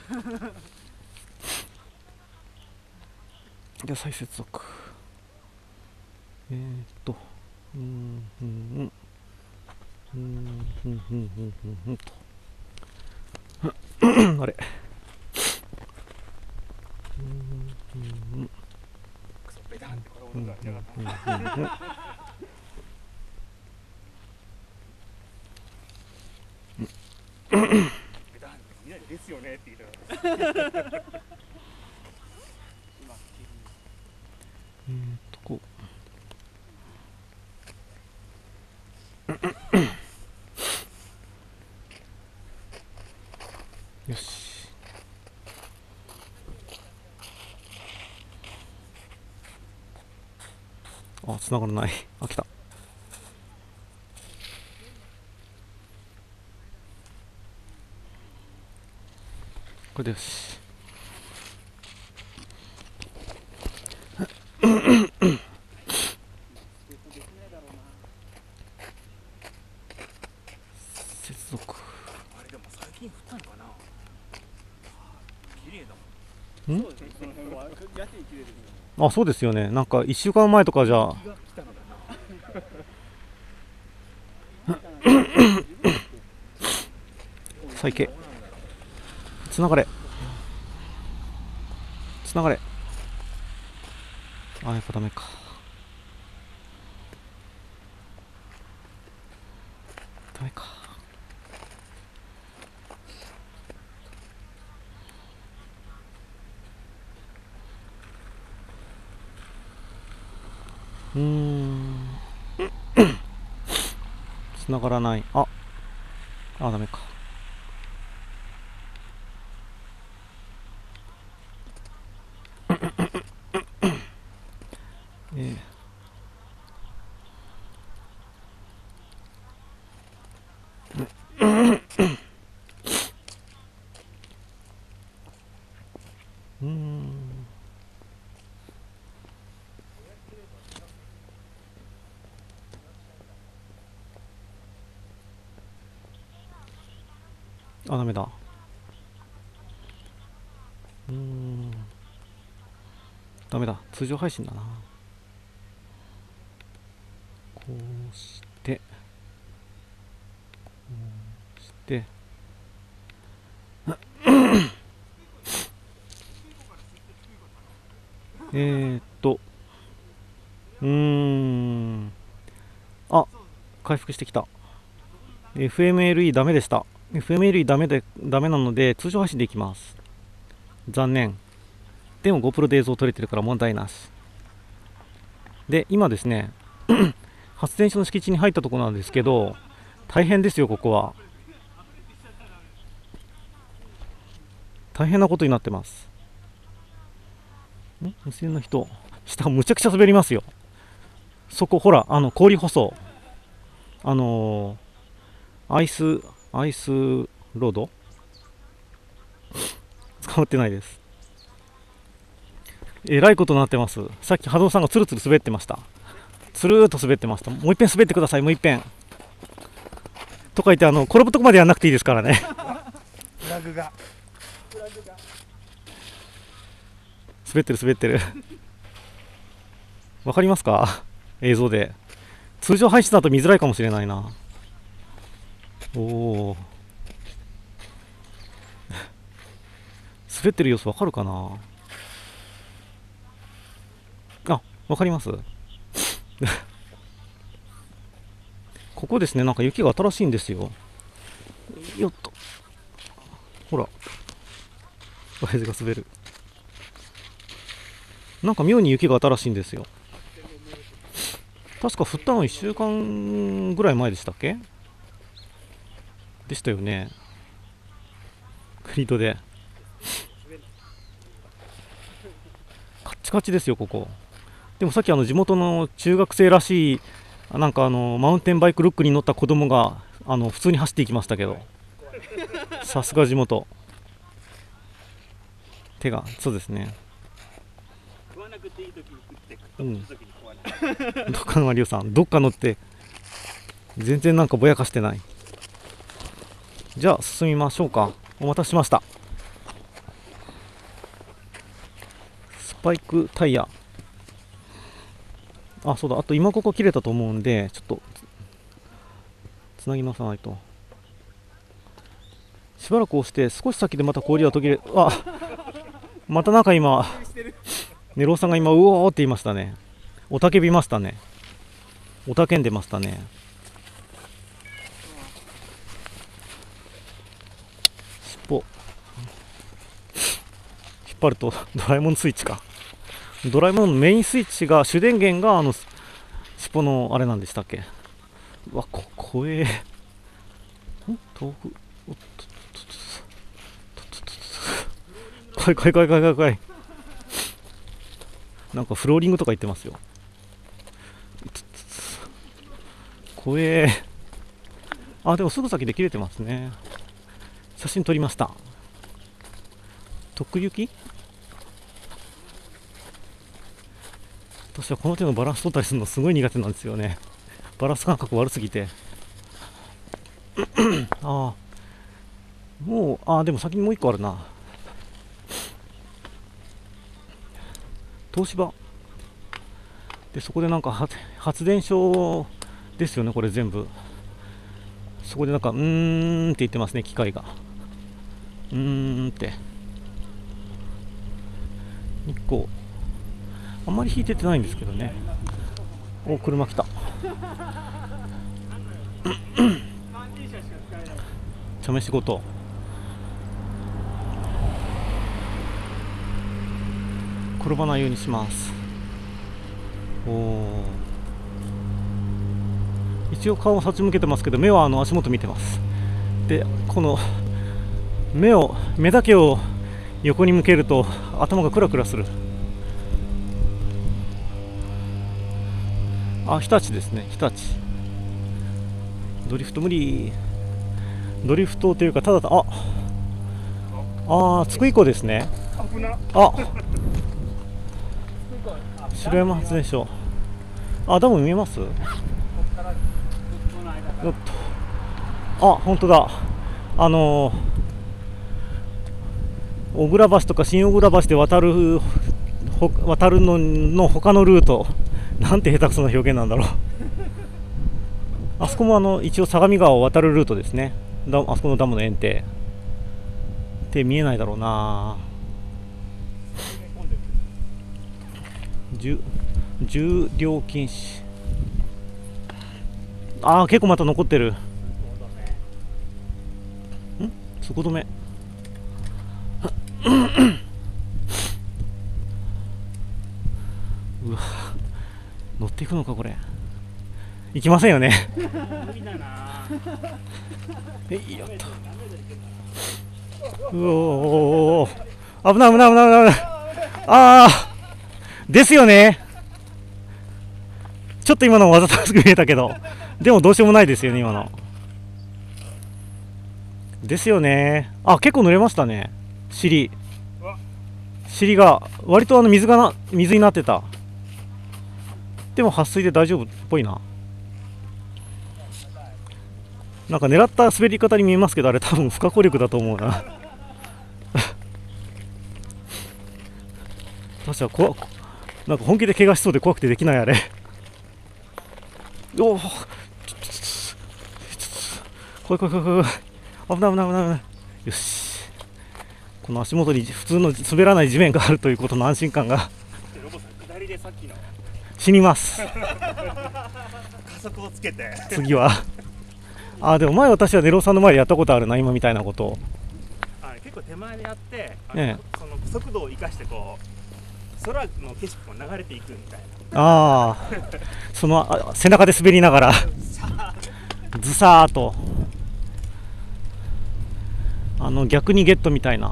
じゃあ再接続。えーっとうーんうんうんうんうんうんうんうんとあれうんうんうんクソベタンってこれ音が出なかった。 うんうんうんベタンって見ないでですよねって言ったら。今えーっとこうよし。あ、繋がらない。あ、来た。これでよし。接続。 あれでも最近降ったのかな。綺麗だもん。 ん？ そうですね。その辺はやけに綺麗ですね。 あ、そうですよね。なんかいっしゅうかんまえとかじゃ日が来たのか再起。つながれ。つながれ。あ、やっぱダメか。ダメか。うーん。つながらない。あ、あ、ダメか。えーうーん。あ、ダメだ。うーん。ダメだ。通常配信だな。こうして、こうして、えーっと、うーん。あ、回復してきた。エフエムエルイー ダメでした。エフエムエルイー ダメで、ダメなので、通常配信でいきます。残念。でも GoPro で映像撮れてるから問題なし。で、今ですね、発電所の敷地に入ったところなんですけど、大変ですよ、ここは。大変なことになってます。ん無線の人、下むちゃくちゃ滑りますよ。そこ、ほら、あの、氷舗装。あのアイスアイスロード捕まってないです。えらいことになってます。さっき波動さんがつるつる滑ってました。つるーっと滑ってました。もう一遍滑ってください、もう一遍とか言って、あの転ぶとこまでやらなくていいですからね。 フラグがフラグが滑ってる滑ってるわかりますか、映像で。通常配信だと見づらいかもしれないな。おお滑ってる様子わかるかなあ、わかりますここですね、なんか雪が新しいんですよ。よっと、ほら親父が滑る。なんか妙に雪が新しいんですよ。確か降ったのいっしゅうかんぐらい前でしたっけでしたよね。クリードでカッチカチですよここ。でもさっきあの地元の中学生らしいなんかあのマウンテンバイクルックに乗った子供があの普通に走っていきましたけど、さすが地元。手がそうですね。 食わなくていい時に食ってうん、 時に食わない。 どっかの有さんどっか乗って全然なんかぼやかしてない。じゃあ進みましょうか。お待たせしました。スパイクタイヤ、あ、そうだ、あと今ここ切れたと思うんでちょっとつなぎ直さないと。しばらく押して少し先でまた氷が途切れ、あ、またなんか今ネローさんが今うおーって言いましたね。おたけびましたね。おたけんでましたね。尻尾引っ張るとドラえもんスイッチか。ドラえもんのメインスイッチが主電源があの尻尾のあれなんでしたっけ。うわ、こ怖え。ん豆腐、おっとっとっと怖い怖い怖い怖い怖い怖い。なんかフローリングとか言ってますよ。怖え。あ、でもすぐ先で切れてますね。写真撮りました。特雪。私はこの手のバランス取ったりするのすごい苦手なんですよね。バランス感覚悪すぎてああ、もう、ああ、でも先にもう一個あるな。東芝で、そこでなんか発発電所ですよね、これ全部。そこでなんかうーんって言ってますね、機械が。うーんって日光あんまり引いててないんですけどね。お、車来た茶飯ごと転ばないようにします。おお、一応顔を立ち向けてますけど、目はあの足元見てます。で、この目を目だけを横に向けると頭がクラクラする。あ、日立ですね、日立。ドリフト無理。ドリフトというか、ただああー、津久井湖ですね。あ、城山発電所。あ、ダム見えます？よっと、あ、本当だ。あのー、小倉橋とか新小倉橋で渡る渡るのの他のルート、なんて下手くそな表現なんだろうあそこもあの一応相模川を渡るルートですね。だあそこのダムの堰堤って見えないだろうな。重重量禁止。ああ、結構また残ってる。ん、そこ止めうわ、乗っていくのかこれ。行きませんよねえいよっと。うおー、危ない危ない危ない危ない。ああですよね。ちょっと今のわざとらしく見えたけど、でもどうしようもないですよね今の。 ですよね。あ、結構濡れましたね。尻うわ尻が割とあの水がな水になってた。でも撥水で大丈夫っぽいな。なんか狙った滑り方に見えますけど、あれ多分不可抗力だと思うな。確かこなんか本気で怪我しそうで怖くてできないあれ。おお、怖い怖い怖い怖い、危ない危ない危ない危ない。よし、この足元に普通の滑らない地面があるということの安心感が。 ロボさん下りでさっきの死にます。 加速をつけて次はあ、でも前私はネロさんの前でやったことあるな、今みたいなことを。 あ結構手前でやってあの、 ええ、 その速度を生かしてこう空の景色も流れていくみたいな。 ああ、そのあ背中で滑りながらずさーっと、あの逆にゲットみたいな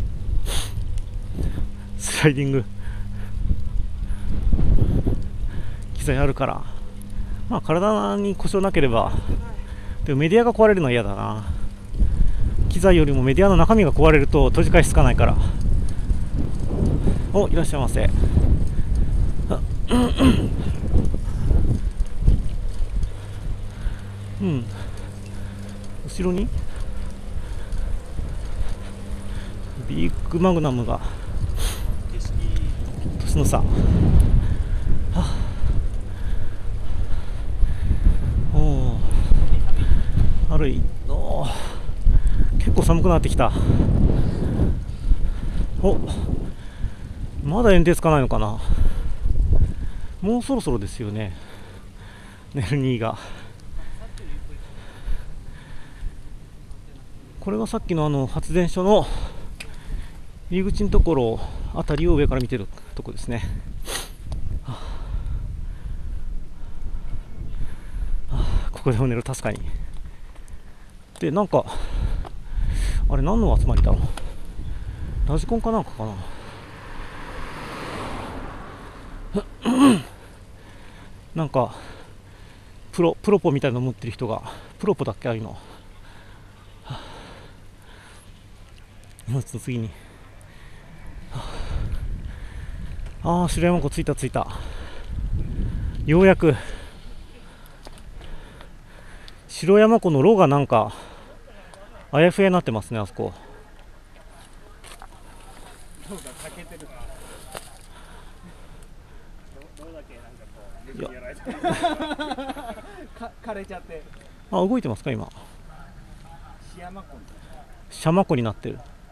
スライディング機材あるから、まあ体に故障なければ。でもメディアが壊れるのは嫌だな。機材よりもメディアの中身が壊れると閉じ返しつかないから。お、いらっしゃいませ。うん、後ろにビッグマグナムが年の差。おお、歩いおー、結構寒くなってきた。お、まだ炎帝つかないのかな。もうそろそろですよね、ネルニーが。これがさっきのあの発電所の入り口のところあたりを上から見てるとこですね。はあはあ、ここでも寝る、確かに。で、なんかあれ何の集まりだろう、ラジコンかなんかかな。なんかプロプロポみたいなの持ってる人が、プロポだっけ、ああいうの。はあ、もうちょっと次に、はあ、ああ、白山湖着いた着いた、ようやく。白山湖の路がなんかあやふやになってますね、あそこ。 ロが欠けてるな。どだけなんかこう水にやられてか枯れちゃって。 あ、動いてますか今。 シヤマ湖にシャマ湖になってる。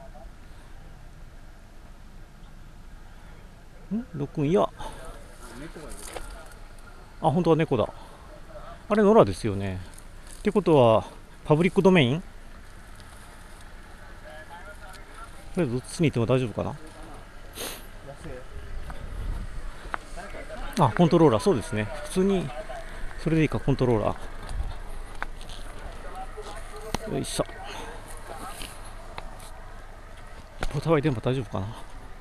ん、ロックン、いや、 猫がいる。 あ、本当は猫だ。あれ野良ですよね。ってことはパブリックドメイン。とりあえずどっちにいても大丈夫かな。あ、コントローラー、そうですね、普通にそれでいいか、コントローラー。よいしょ。ポタワイ電波大丈夫かな。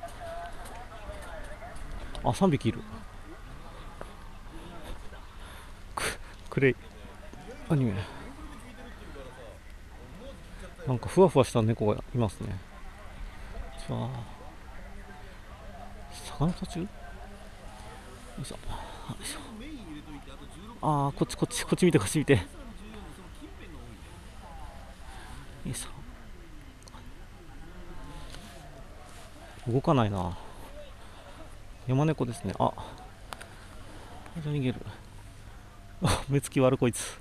あ、さんびきいる。くクレイアニメ、なんかふわふわした猫がいますね。じゃあ坂の途中、よいしょ、よいしょ。ああ、こっちこっちこっち見てこっち見て、よいしょ。動かないな、山猫ですね。あ、じゃあ逃げる。あ、目つき悪こいつ。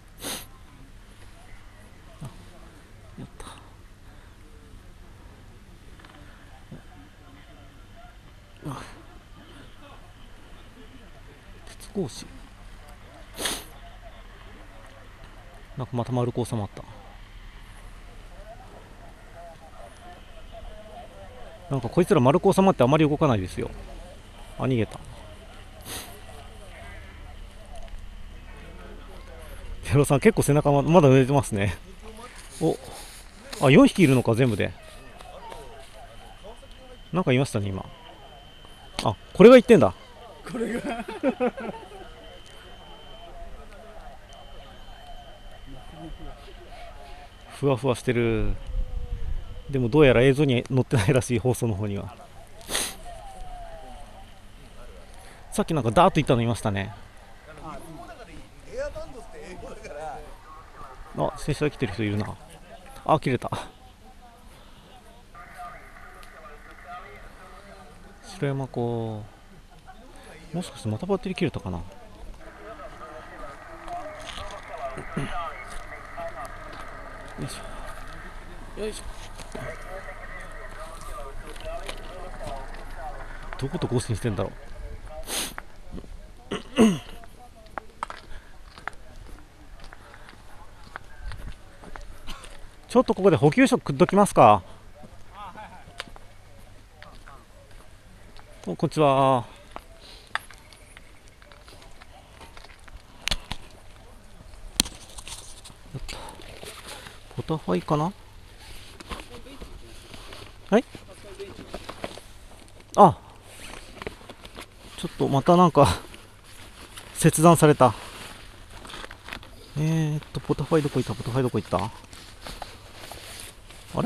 あ、やった。あ、鉄格子、なんかまた丸く収まった。なんかこいつら丸く収まってあまり動かないですよ。あ、逃げた。テロさん結構背中ままだ濡れてますね。お、あ、よんひきいるのか全部で。なんかいましたね今。あ、これがいってんだ。 これがふわふわしてる。でもどうやら映像に載ってないらしい、放送の方には。さっきなんかダーッといったのいましたね。あ、洗車で来てる人いるな。あ、切れた。白山湖、もしかしてまたバッテリー切れたかな。よいしょよいしょ。どこと更新してんだろう。ちょっとここで補給食食っときますか。お、こんにちは。ポタファイかな。はい。あ、ちょっとまたなんか切断された。えーっとポタファイどこ行った、ポタファイどこ行った。あれ、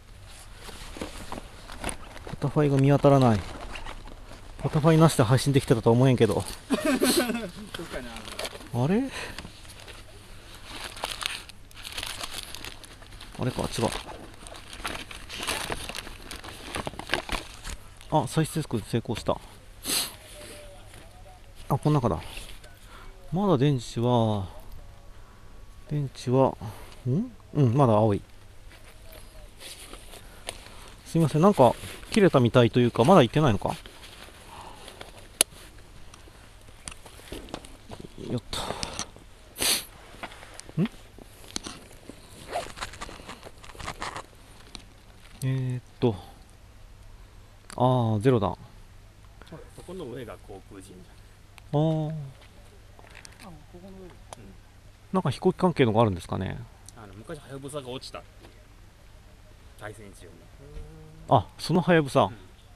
ポタファイが見当たらない。ポタファイなしで配信できてたとは思えんけどあれあれか、違う。あ、再生成功した。あ、この中だ。まだ電池は電池はんうんまだ青い。すいません、なんか切れたみたいというか、まだ行ってないのか。よっと。んえー、っとああゼロだ。 そこの上が航空神社。 あー、なんか飛行機関係のがあるんですかね。 あの昔はやぶさが落ちたっていう対戦中に。 あ、そのはやぶさ。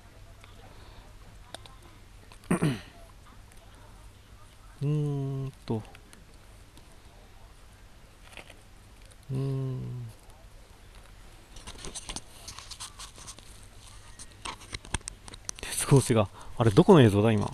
うーんとうーん鉄格子があれ、どこの映像だ今。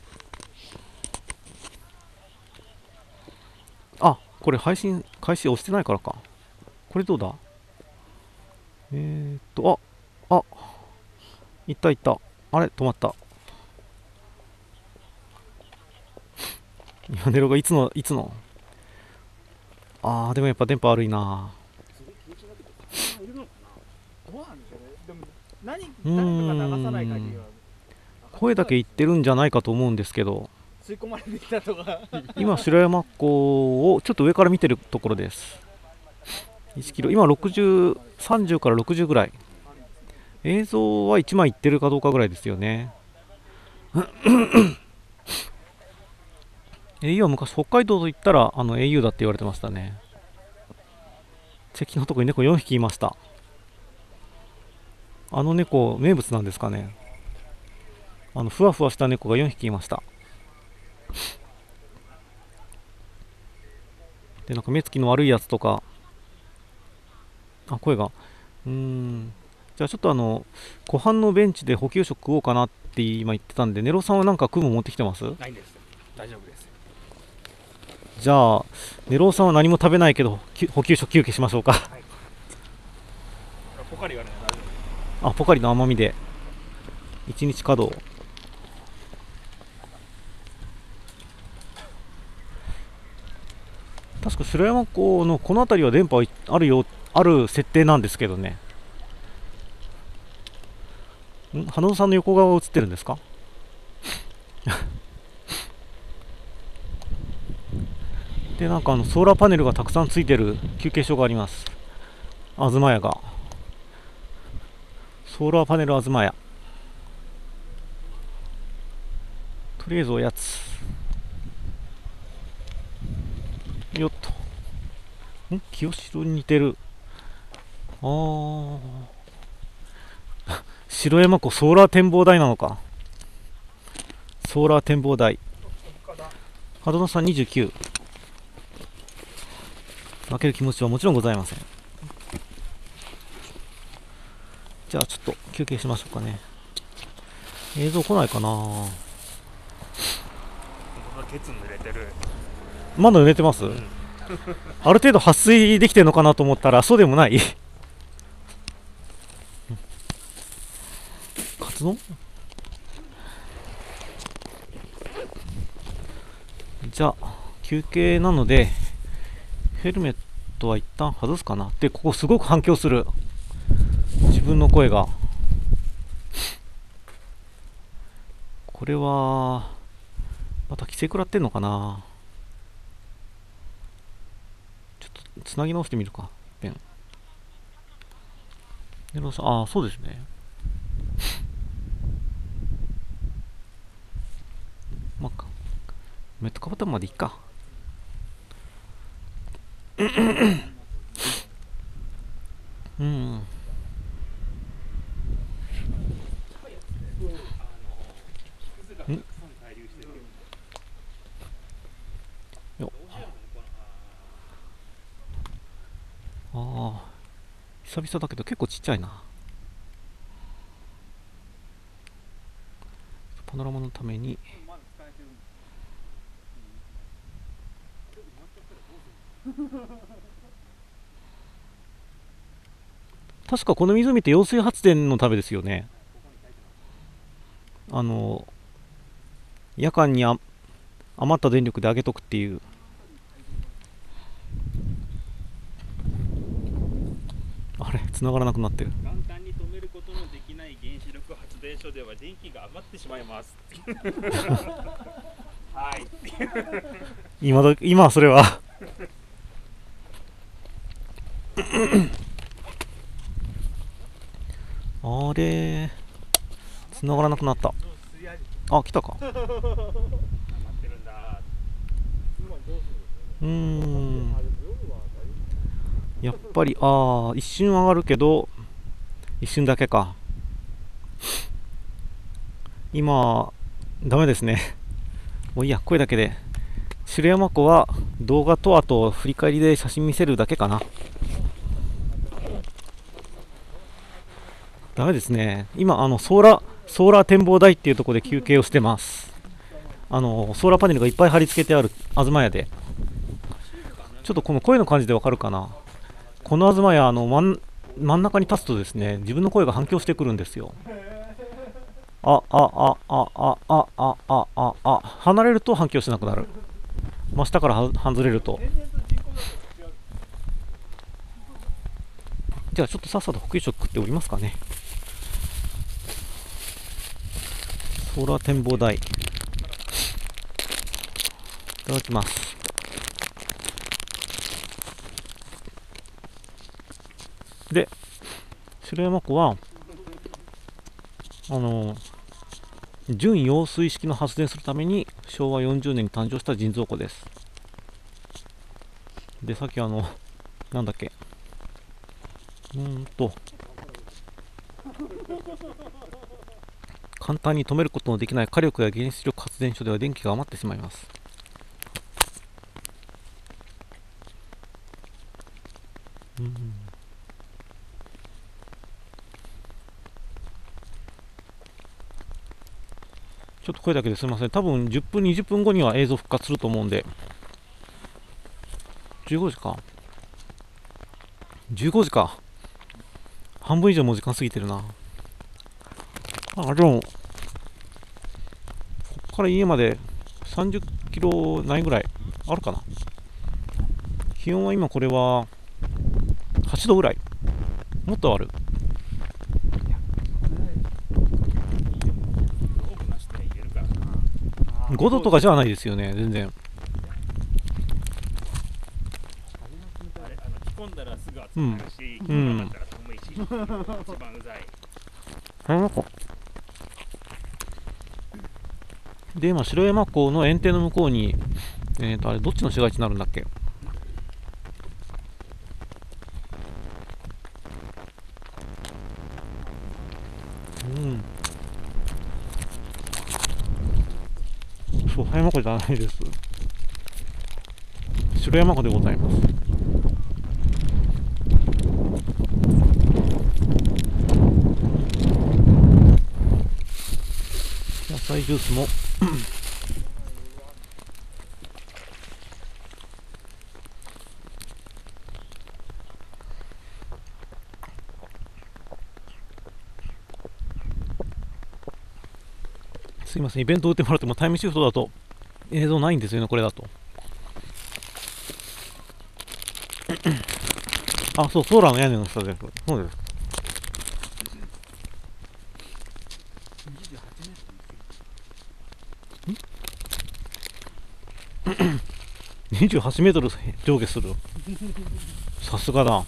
あ、これ配信開始押してないからか。これどうだ。えーっとああいったいった。あれ止まった。今ネロがいつのいつのあー、でもやっぱ電波悪いな。声だけ言ってるんじゃないかと思うんですけど、 吸い込まれてきたとか今白山湖をちょっと上から見てるところです。いちキロ、今ろくじゅう、さんじゅうからろくじゅうぐらい。映像はいちまいいってるかどうかぐらいですよね。エーユー は昔北海道と言ったらあの エーユー だって言われてましたね。関のとこに猫よんひきいました。あの猫名物なんですかね。あのふわふわした猫がよんひきいました。でなんか目つきの悪いやつとか、あ、声がうーんじゃあちょっとあの湖畔のベンチで補給食食おうかなって今言ってたんで、ネロさんはなんか食うもん持ってきてます？ ないんです。大丈夫です。 じゃあネロさんは何も食べないけど補給食休憩しましょうか。 はい、ポカリがね、大丈夫。 あ、ポカリの甘みで一日稼働。確か白山湖のこの辺りは電波あるよ、ある設定なんですけどね。ん、花野さんの横側が映ってるんですか？でなんかあのソーラーパネルがたくさんついてる休憩所があります。東屋がソーラーパネル東屋。とりあえずおやつよっと。ん、清城に似てる。あー白山湖ソーラー展望台なのか。ソーラー展望台。門野さんにじゅうきゅう。負ける気持ちはもちろんございません。 じゃあちょっと休憩しましょうかね。映像来ないかな。 ケツ濡れてる。 まだ濡れてます、うん、ある程度撥水できてるのかなと思ったらそうでもないカツ丼。じゃあ休憩なのでヘルメットは一旦外すかな。でここすごく反響する、自分の声が。これはまた規制食らってんのかな。ちょっとつなぎ直してみるか。ペンああ、そうですね。まあかメットかぶったまでいっか。うん。よああ、久々だけど結構ちっちゃいな。パノラマのために確かこの湖って揚水発電のためですよね。あの夜間にあ余った電力で上げとくっていう。あれ繋がらなくなってる。 簡単に止めることのできない原子力発電所では電気が余ってしまいますはい今だ今それはあれ繋がらなくなった。あ、来たか。うーん、やっぱりああ一瞬上がるけど一瞬だけか。今ダメですね。もういいや、声だけで。城山湖は動画とあと振り返りで写真見せるだけかな。ダメですね。今あのソーラーソーラー展望台っていうところで休憩をしてます。あのソーラーパネルがいっぱい貼り付けてある東屋で。ちょっとこの声の感じでわかるかな。この東屋、あの真ん、真ん中に立つとですね、自分の声が反響してくるんですよ。ああああああああああ離れると反響しなくなる。真下からは外れると。じゃあちょっとさっさと補給食食っておりますかね。ソーラー展望台いただきます。で城山湖はあの準揚水式の発電するためにしょうわよんじゅうねんに誕生した人造湖です。でさっきあのなんだっけうーんと簡単に止めることのできない火力や原子力発電所では電気が余ってしまいます。うんちょっと声だけですみません。多分じゅっぷんにじゅっぷんごには映像復活すると思うんで。じゅうごじかじゅうごじか半分以上もう時間過ぎてるな。あ、でもこっから家までさんじゅっキロないぐらいあるかな。気温は今これははちどぐらい、もっとある。ごどとかじゃないですよね、全然。 あれ、あの着込んだらすぐ暑くなるし、着込んなかったら寒いし、一番うざい。 で、今、城山港の園庭の向こうに、えーと、あれ、どっちの市街地になるんだっけ。うん。そう、葉山湖じゃないです。城山湖でございます。 野菜ジュースもすいません、イベント打ってもらってもタイムシフトだと映像ないんですよね、これだと。あ、そう、ソーラーの屋根の下です。そうです。にじゅうはちメートル上下する。さすがだ。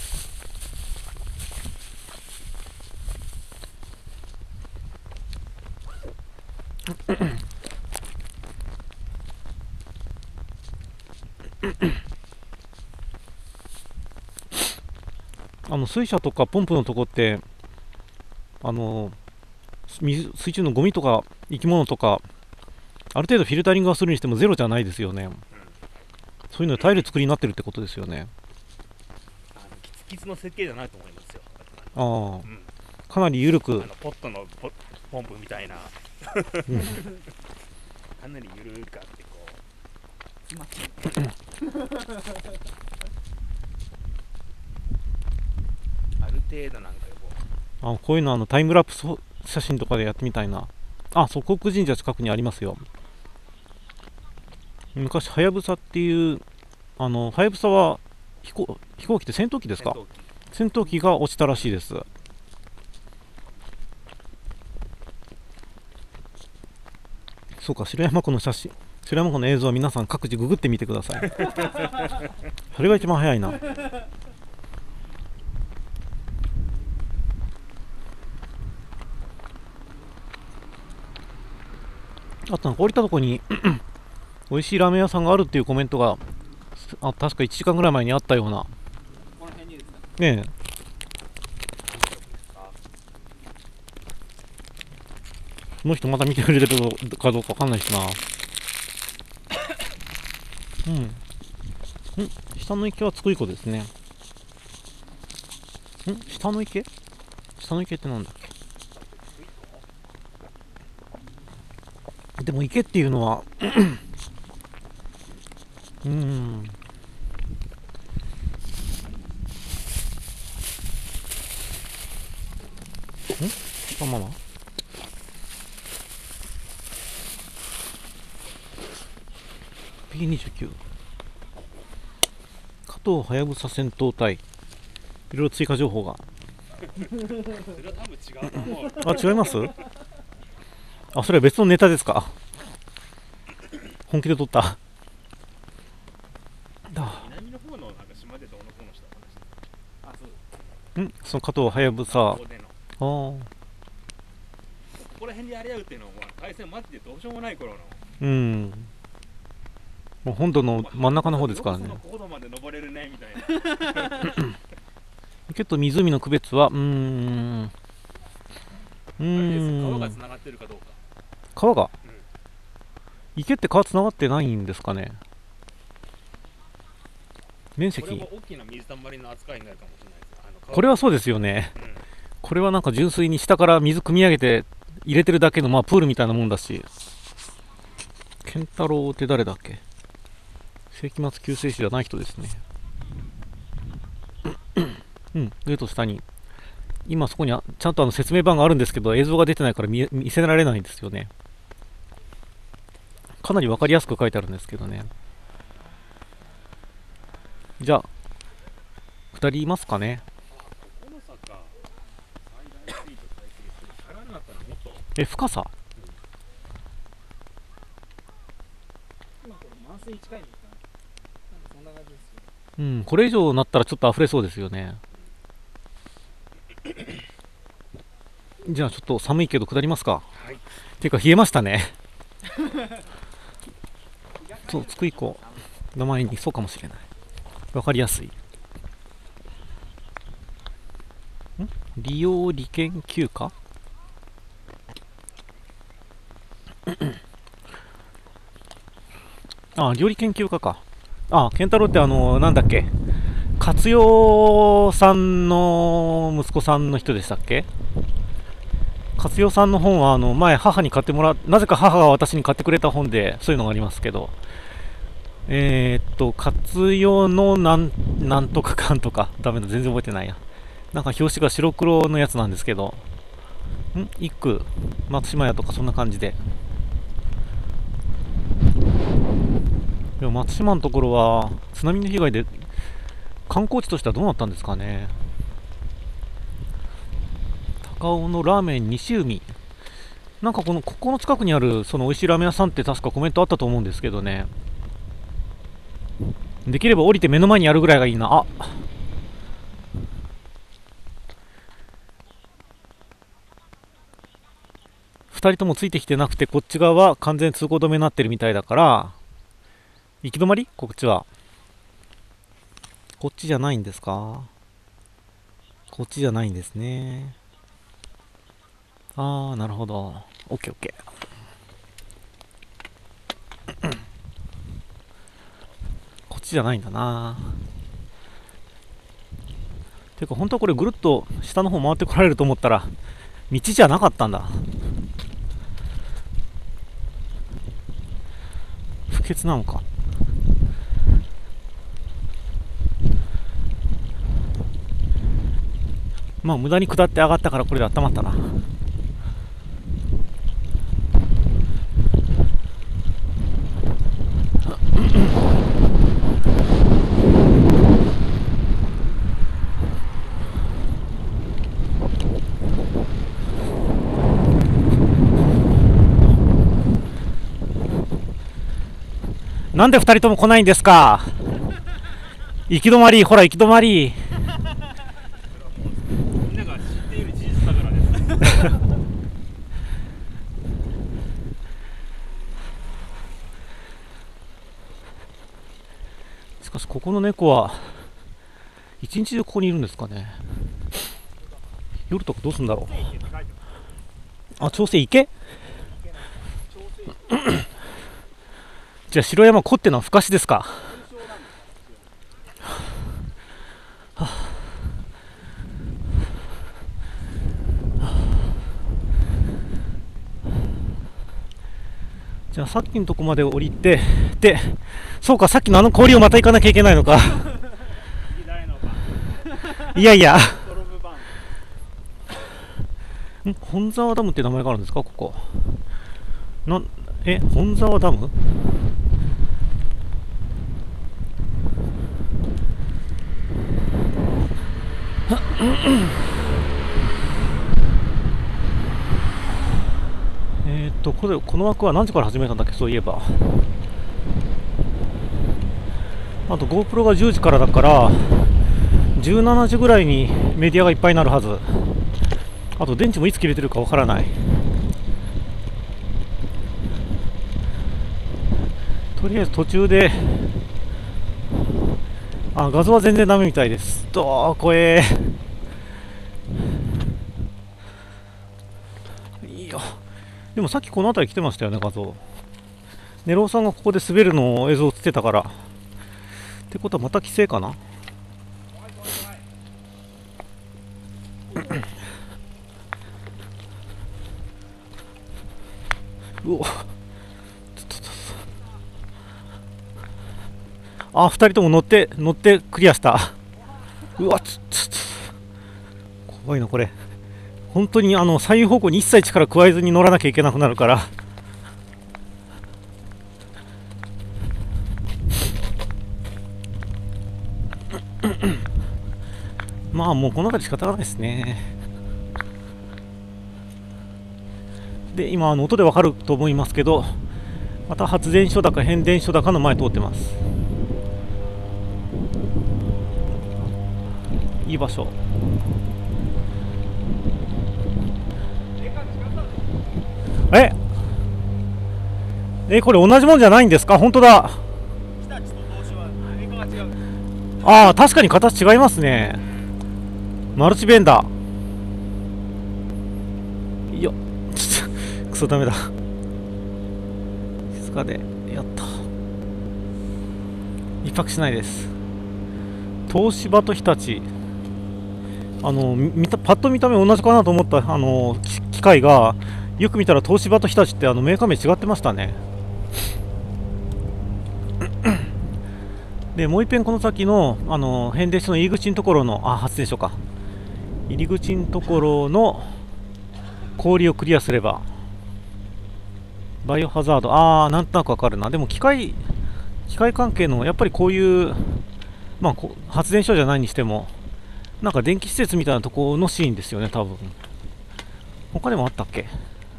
あの水車とかポンプのとこって、あの水水中のゴミとか生き物とかある程度フィルタリングはするにしてもゼロじゃないですよね。そういうので耐える作りになってるってことですよね。 あのキツキツの設計じゃないと思いますよ。 ああ、 うん、 かなり緩くあのポットのポポンプみたいな、 うん、 かなり緩くあってこう詰まっちゃうある程度なんかこあこういうのあのタイムラプス写真とかでやってみたいな。あ、そう、国神社近くにありますよ。昔はやぶさっていう、あのはやぶさは飛行飛行機って戦闘機ですか。戦闘機が落ちたらしいです。そうか、白山湖の写真、白山湖の映像は皆さん各自ググってみてください。それが一番早いな。あとなんか降りたとこに美味しいラーメン屋さんがあるっていうコメントがあ確かいちじかんぐらい前にあったような。 この辺にですか。 ねえ、この人また見てくれてるかどうかわかんないしな。うんん下の池は津久井湖ですね。ん下の池下の池ってなんだっけ。でも池っていうのはうーん、んそのまま ピーにじゅうきゅう 加藤はやぶさ戦闘隊、いろいろ追加情報が。 それは多分違うと思う。 あ、違います。あ、それは別のネタですか。本気で撮っただ。 南の方のなんか島でどうのこうのした話。 あ、そうです。 んその加藤はやぶさ、あここでのあ、 ここら辺でやり合うっていうのは対戦マジでどうしようもない頃の。 うん、もう本土の真ん中の方ですからね。 よくその高度まで登れるねみたいな。 池と湖の区別はうーんうあれですーん川がつながってるかどうか。 川が、 うん、 池って川つながってないんですかね。面積これも大きな水たまりの扱いになるかもしれないです。あの川これはそうですよね。 うん、 これはなんか純粋に下から水汲み上げて入れてるだけの、まあプールみたいなもんだし。健太郎って誰だっけ。世紀末救世主じゃない人ですね。うん、上と下に今そこにあちゃんとあの説明版があるんですけど映像が出てないから 見, 見せられないんですよね。かなり分かりやすく書いてあるんですけどね。じゃあふたりいますかね。 この坂最大スピード最低する下がなかったらもっと。 え、深さ今これ満水近いんですかね。なんかそんな感じですよ。 うん、これ以上になったらちょっと溢れそうですよね。じゃあちょっと寒いけど下りますか。 はい。 ていうか冷えましたね。そう、津久井湖の前にそうかもしれない。わかりやすい。ん利用利権休暇あ、料理研究家か。あ、健太郎ってあの、なんだっけ。勝代さんの息子さんの人でしたっけ。 勝代さんの本はあの前母に買ってもらなぜか母が私に買ってくれた本でそういうのがありますけど、えー、っと勝代のなんなんとかかんとかダメだ全然覚えてないや。なんか表紙が白黒のやつなんですけど、ん一句松島屋とかそんな感じで。でも松島のところは津波の被害で観光地としてはどうなったんですかね。高尾のラーメン西海、なんかこのここの近くにあるその美味しいラーメン屋さんって確かコメントあったと思うんですけどね。できれば降りて目の前にあるぐらいがいいな。あ、ふたりともついてきてなくて、こっち側は完全通行止めになってるみたいだから、行き止まり？こっちはこっちじゃないんですか？こっちじゃないんですね。あー、なるほど。オッケーオッケー。こっちじゃないんだな。てか本当はこれぐるっと下の方回ってこられると思ったら道じゃなかったんだ。不潔なのか。まあ無駄に下って上がったからこれで温まったな。なんで二人とも来ないんですか。行き止まり、ほら行き止まり。 みんなが知っている事実だからです。 しかしここの猫は一日中ここにいるんですかね。夜とかどうするんだろう。あ、調整池じゃあ城山湖ってのは深しですか。はあじゃあさっきのとこまで降りて、で、そうか、さっきのあの氷をまた行かなきゃいけないのか。いやいや。ん本沢ダムって名前があるんですか、ここ。なえ、本沢ダムえーっとこれこの枠は何時から始めたんだっけ。そういえばあと GoPro がじゅうじからだからじゅうしちじぐらいにメディアがいっぱいになるはず。あと電池もいつ切れてるかわからない。とりあえず途中であ画像は全然ダメみたいです。どーこえいいよ。でもさっきこの辺り来てましたよね、画像。ネローさんがここで滑るのを映像映ってたから。ってことはまた規制かな。うおあ、二人とも乗って乗ってクリアした。うわちょっと怖いなこれ。本当にあの左右方向に一切力加えずに乗らなきゃいけなくなるからまあもうこの辺り仕方がないですね。で今あの音でわかると思いますけど、また発電所だか変電所だかの前通ってます。いい場所。ええこれ同じもんじゃないんですか。本当だ。ああ確かに形違いますね。マルチベンダー。いやちょっとクソダメだ。静かでやった一泊しないです。東芝と日立、あの見たパッと見た目同じかなと思ったあの機機械が、よく見たら東芝と日立ってあのメーカー名違ってましたね。でもう一遍この先のあの変電所の入り口のところの、あ、発電所か、入り口のところの氷をクリアすればバイオハザード、あーなんとなくわかるな。でも機械機械関係のやっぱりこういう、まあ、こ発電所じゃないにしてもなんか電気施設みたいなところのシーンですよね、多分。他でもあったっけ。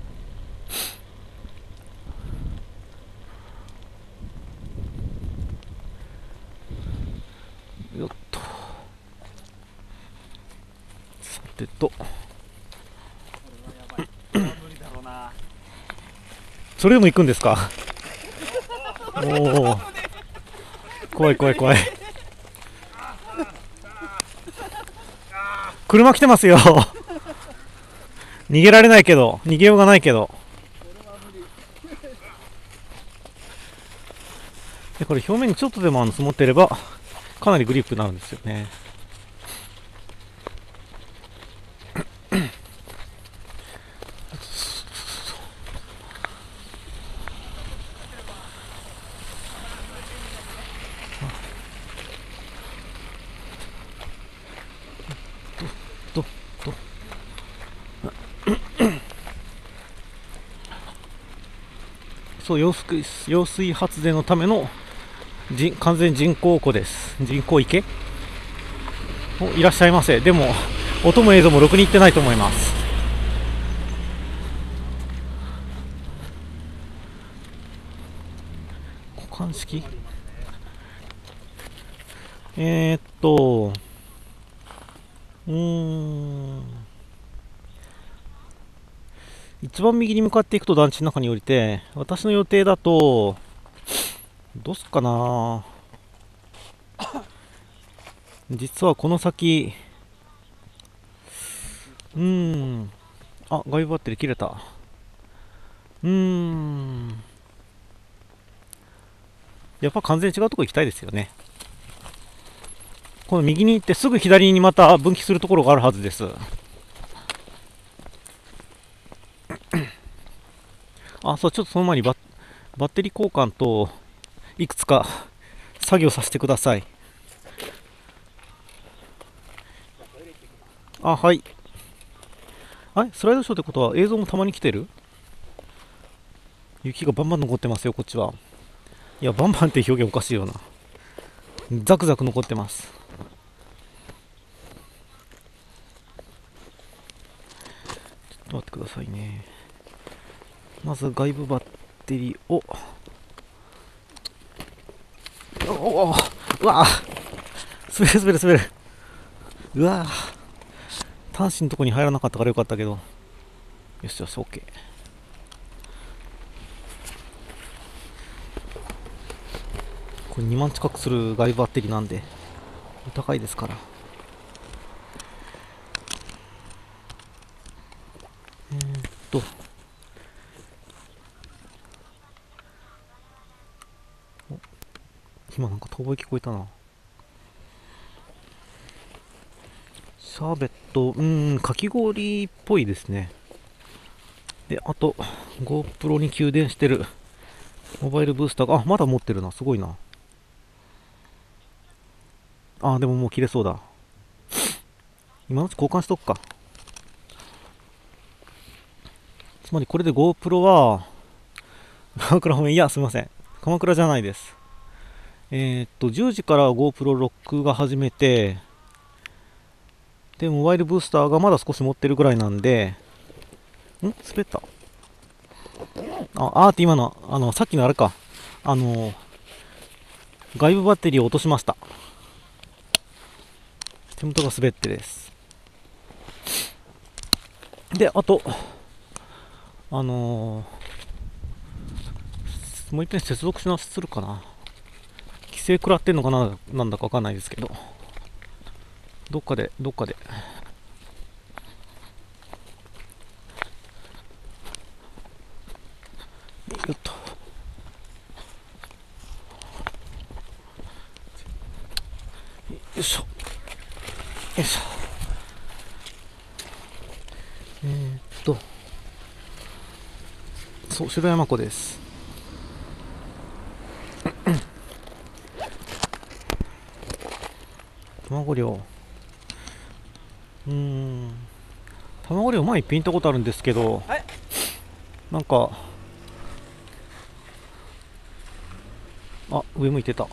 よっと、さてと、それでも行くんですか。おお、怖い怖い怖い。車来てますよ。逃げられないけど、逃げようがないけど。でこれ表面にちょっとでもあの積もってればかなりグリップになるんですよね。どどそう、揚水揚水発電のための人完全人工湖です。人工池。お、いらっしゃいませ。でも音も映像もろくにいってないと思います。股間式、えー、っとうーん一番右に向かっていくと団地の中に降りて、私の予定だとどうすっかな。実はこの先、うーんあ、外部バッテリー切れた。うーんやっぱ完全に違うところ行きたいですよね。この右に行ってすぐ左にまた分岐するところがあるはずです。あ、そう、ちょっとその前にバッ、バッテリー交換といくつか作業させてください。あ、はい。あれ、スライドショーってことは映像もたまに来てる？雪がバンバン残ってますよ、こっちは。いや、バンバンって表現おかしいよな。ザクザク残ってます。ちょっと待ってくださいね。まず外部バッテリーを、おお、うわ滑る滑る滑る。うわ端子のとこに入らなかったからよかったけど、よしよし OK。 これにまん近くする外部バッテリーなんでお高いですから。えー、っと今なんか遠吠え聞こえたな。シャーベット、うーん、かき氷っぽいですね。で、あと GoPro に給電してるモバイルブースターが、あ、まだ持ってるな、すごいな。あ、でももう切れそうだ。今のうち交換しとくか。つまりこれで GoPro は鎌倉方面、いやすみません、鎌倉じゃないです。えー、っとじゅうじから GoPro ロックが始めて、でモバイルブースターがまだ少し持ってるぐらいなんで、ん滑った。ああーって今のあのさっきのあれか、あの外部バッテリーを落としました。手元が滑ってです。であとあのー、もう一遍接続し直しするかな。規制食らってんのかな、なんだかわかんないですけど、どっかでどっかでよっと、よいしょよいしょ。えー、っとそう、白山湖です。卵漁、うーん、卵漁前一品行ったことあるんですけど、 はい、 なんか、あ、上向いてた。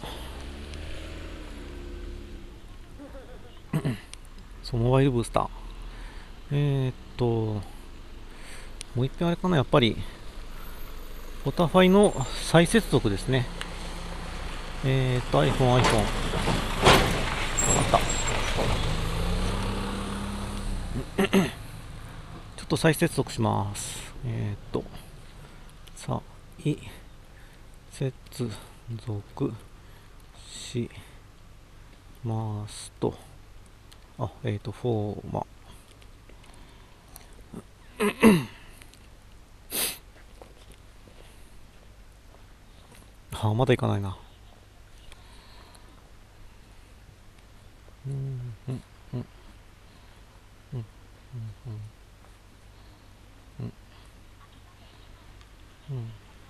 そう、モバイルブースター。えー、っと、もう一品あれかな、やっぱり、ポタファイの再接続ですね。えー、っと、iPhone、iPhone。あった。ちょっと再接続します。えー、っと、さい、接続しますと、あ、えー、っと、フォーマ。あ、まだいかないな。うん、うん、うん、うん、うん、うん、うん、うん。い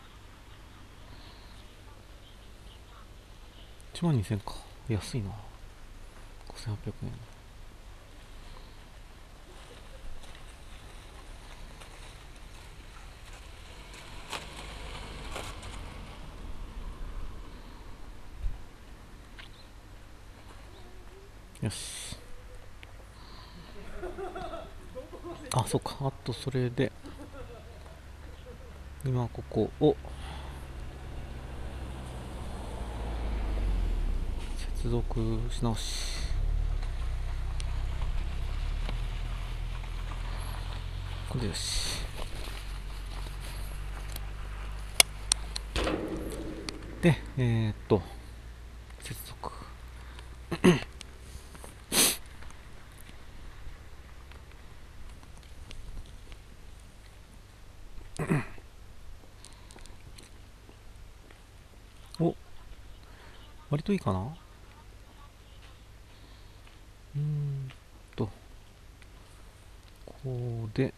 ちまんにせんか。安いな。ごせんはっぴゃくえん。よし。あ、そうか。あと、それで、今ここを接続し直し。これでよし。で、えー、っと、接続。お、割といいかな。うーんと、こうで、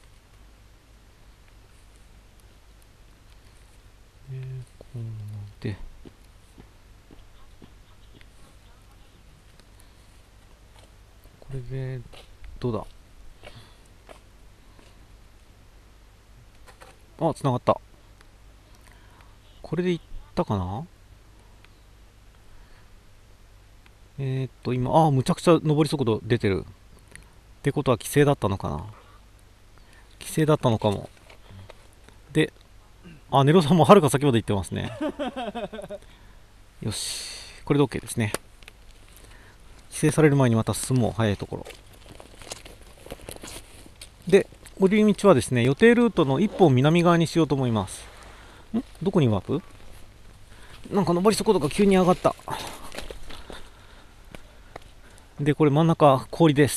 えー、こうで、これで、どうだ。あ、つながった。これでいったかな。えー、っと、今、あ、むちゃくちゃ上り速度出てる。ってことは規制だったのかな。規制だったのかも。で、あ、ネロさんもはるか先まで行ってますね。よし。これで OK ですね。規制される前にまた進もう。早いところ。で、降り道はですね、予定ルートの一本南側にしようと思います。んどこにワープ？なんか上り速度が急に上がった。で、これ真ん中、氷です。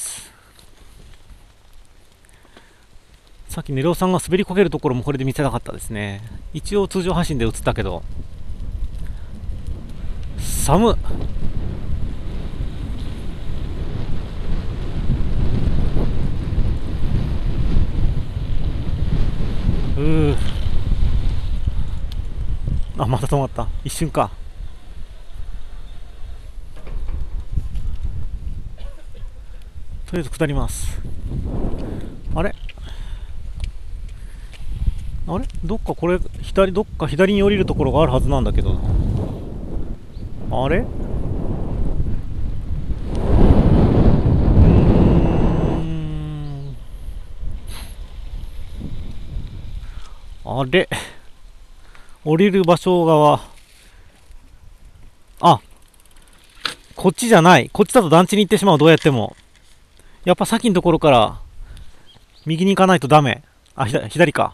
さっきネロさんが滑りこけるところもこれで見せたかったですね。一応通常発信で映ったけど、寒っ。うー。あ、また止まった。一瞬か。とりあえず下ります。あれあれどっかこれ、左、どっか左に降りるところがあるはずなんだけどな。あれうーん。あれ降りる場所側。あ、こっちじゃない。こっちだと団地に行ってしまう。どうやっても。やっぱ先のところから右に行かないとダメ。あ、左、左か。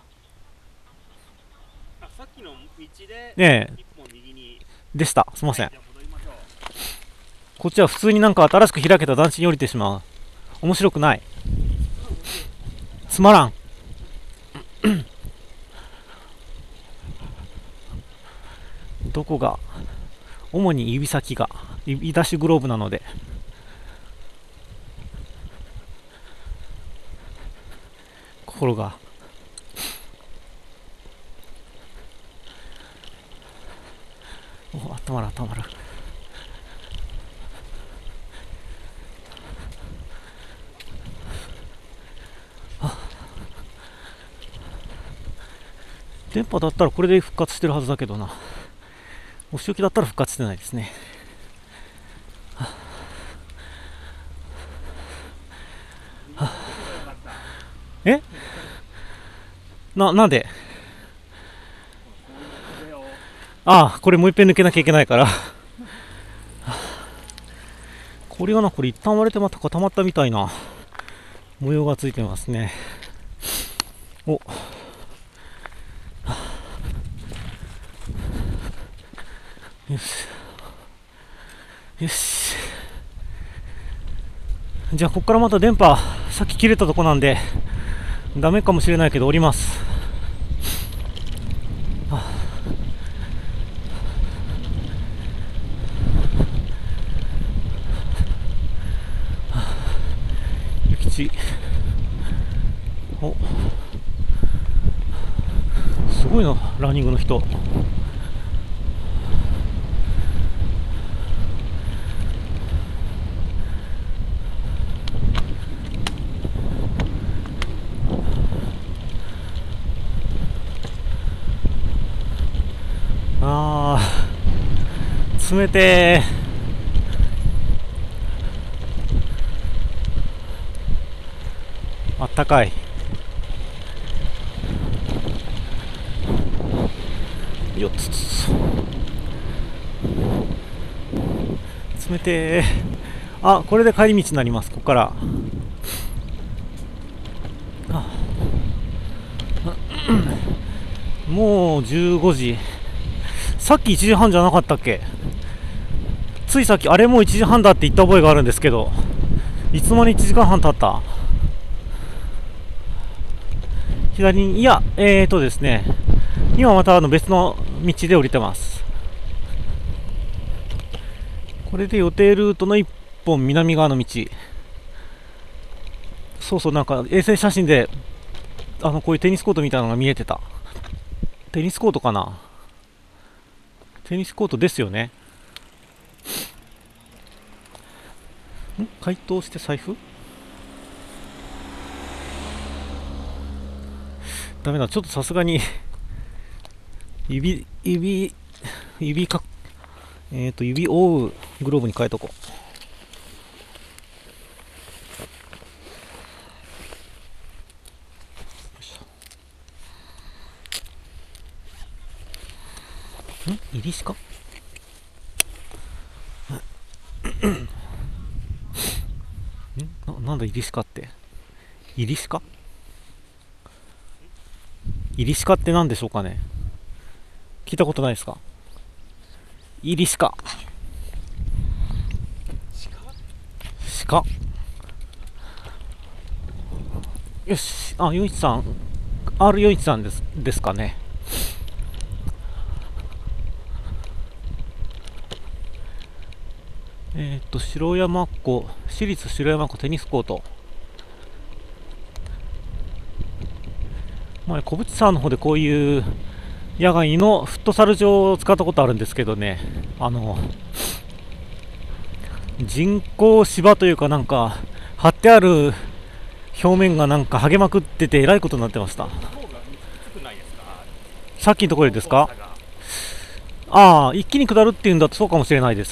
あ、さっきの道でねえ、 一本右に。 でした。すいません。 じゃあ戻りましょう。 こっちは普通になんか新しく開けた団地に降りてしまう。面白くない。つまらん。どこが、主に指先が、指出しグローブなので。心が。 お、温まる温まる。電波だったらこれで復活してるはずだけどな。お仕置きだったら復活してないですね。はあはあ、えな、なんでああ、これもう一遍抜けなきゃいけないから。これがな、これ一旦割れてまた固まったみたいな模様がついてますね。お、よし。よし。じゃあ、ここからまた電波、さっき切れたとこなんで、ダメかもしれないけど、降ります。ゆきち。お。すごいな、ランニングの人。あー、冷てー。あったかい。よっつつ。冷てー。あ、これで帰り道になります。ここから。もうじゅうごじ。さっきいちじはんじゃなかったっけ？ついさっき、あれもういちじはんだって言った覚えがあるんですけど、いつまでいちじかんはん経った？左に、いや、えーとですね、今またあの別の道で降りてます。これで予定ルートの一本南側の道。そうそう、なんか衛星写真で、あの、こういうテニスコートみたいなのが見えてた。テニスコートかな？テニスコートですよね。ん？解凍して財布？ダメだ、ちょっとさすがに指、指、指か、えっと、指覆うグローブに変えとこう。ん？イリシカ？んな、なんだイリシカって。イリシカ？イリシカって何でしょうかね。聞いたことないですか？イリシカ。鹿？よし。あ、よんいちさん。アールよんいちさん です、ですかね。えっと、城山湖、私立城山湖テニスコート。前、小淵沢の方でこういう野外のフットサル場を使ったことあるんですけどね、あの、人工芝というかなんか、張ってある表面がなんか剥げまくっててえらいことになってました。さっきのところですか？ああ、一気に下るっていうんだとそうかもしれないです。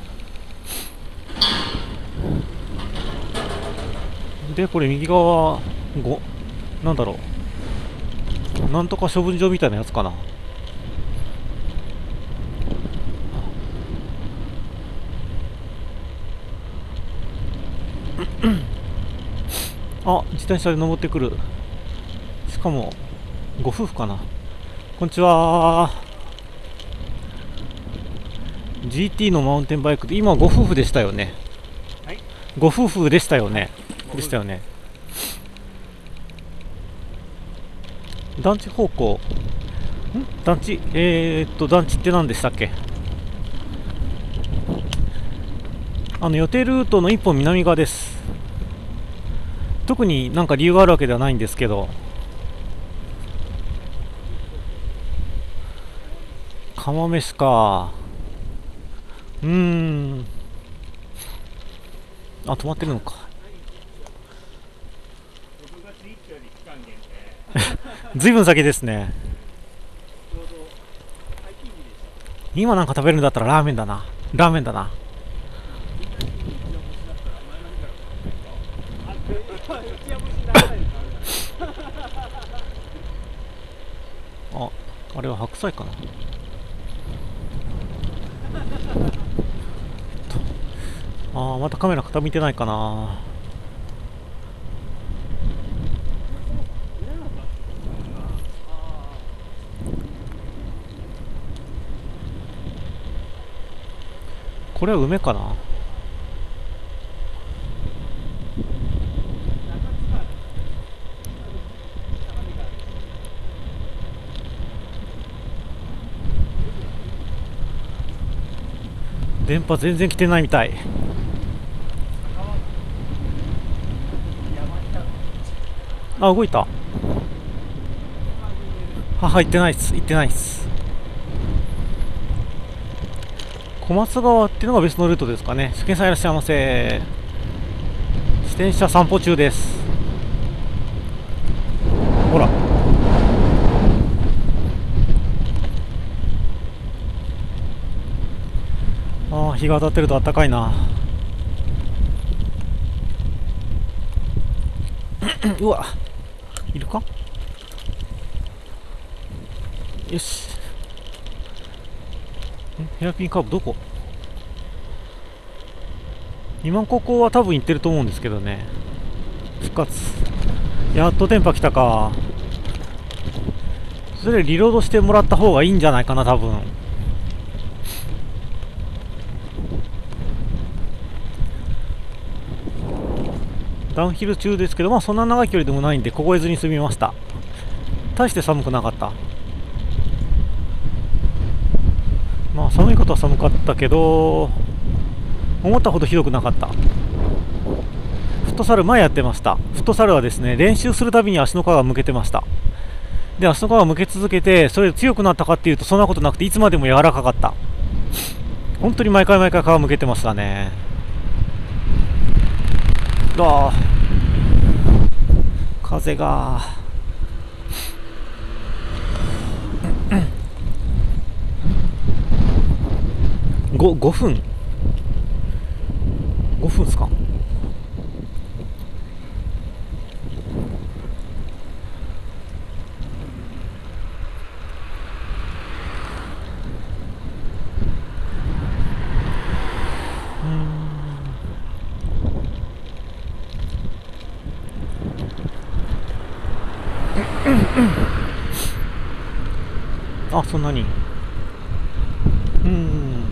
で、これ右側はご、なんだろう、なんとか処分場みたいなやつかな。あ、自転車で登ってくる。しかもご夫婦かな。こんにちは。 ジーティー のマウンテンバイクで今ご夫婦でしたよね。 はい、 ご夫婦でしたよね。でしたよね。団地方向、ん団地、えー、っと団地って何でしたっけ？あの予定ルートの一本南側です。特になんか理由があるわけではないんですけど、釜飯か。 うーん。あ、止まってるのか。 ろくがついっかより期間限定。 ずいぶん先ですね。 ちょうど解禁日でした。 今なんか食べるんだったらラーメンだな。ラーメンだな。 あ、打ち破しにならないですあ、あれは白菜かな。あー、またカメラ傾いてないかな。これは梅かな。電波全然来てないみたい。あ、動いた。はは、行ってないっす。行ってないっす。小松川っていうのが別のルートですかね。主権さんいらっしゃいませ。自転車散歩中です。ほら。ああ、日が当たってると暖かいな。うわ、いるか。よし。ヘアピンカーブどこ。今ここは多分行ってると思うんですけどね。復活。やっと電波来たか。それでリロードしてもらった方がいいんじゃないかな、多分。ダウンヒル中ですけど、まあそんな長い距離でもないんで凍えずに済みました。大して寒くなかった。まあ寒いことは寒かったけど、思ったほどひどくなかった。フットサル前やってました。フットサルはですね、練習するたびに足の皮がむけてました。で、足の皮がむけ続けて、それで強くなったかっていうとそんなことなくて、いつまでも柔らかかった。本当に毎回毎回皮むけてましたね。ああ、風がご、ごふんごふんですか。あ、そんなに。うーん。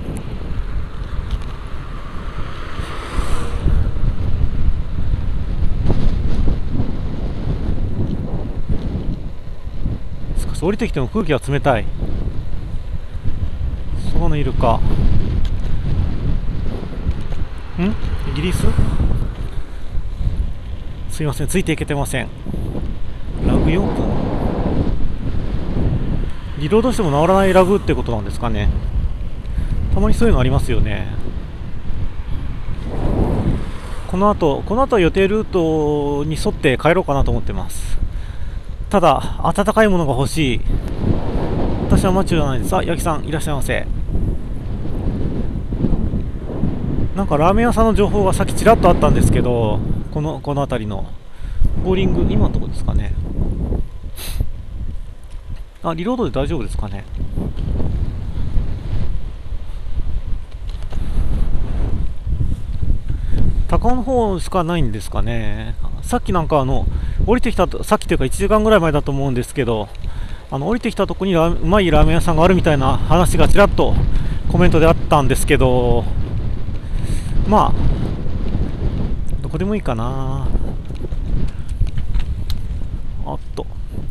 しかし降りてきても空気は冷たい。そこのイルカ。ん？イギリス？すいません、ついていけてません。ラグよんぷん。リロードしても治らないラグってことなんですかね。たまにそういうのありますよね。この後、この後は予定ルートに沿って帰ろうかなと思ってます。ただ、温かいものが欲しい。私はマッチョじゃないです。あ、八木さんいらっしゃいませ。なんかラーメン屋さんの情報がさっきちらっとあったんですけど、この、この辺りのボーリング、今のところですかね。あ、リロードで大丈夫ですかね。高尾の方しかないんですかね。さっきなんかあの降りてきたと、さっきというかいちじかんぐらい前だと思うんですけど、あの降りてきたとこにラうまいラーメン屋さんがあるみたいな話がちらっとコメントであったんですけど、まあどこでもいいかな。あっと、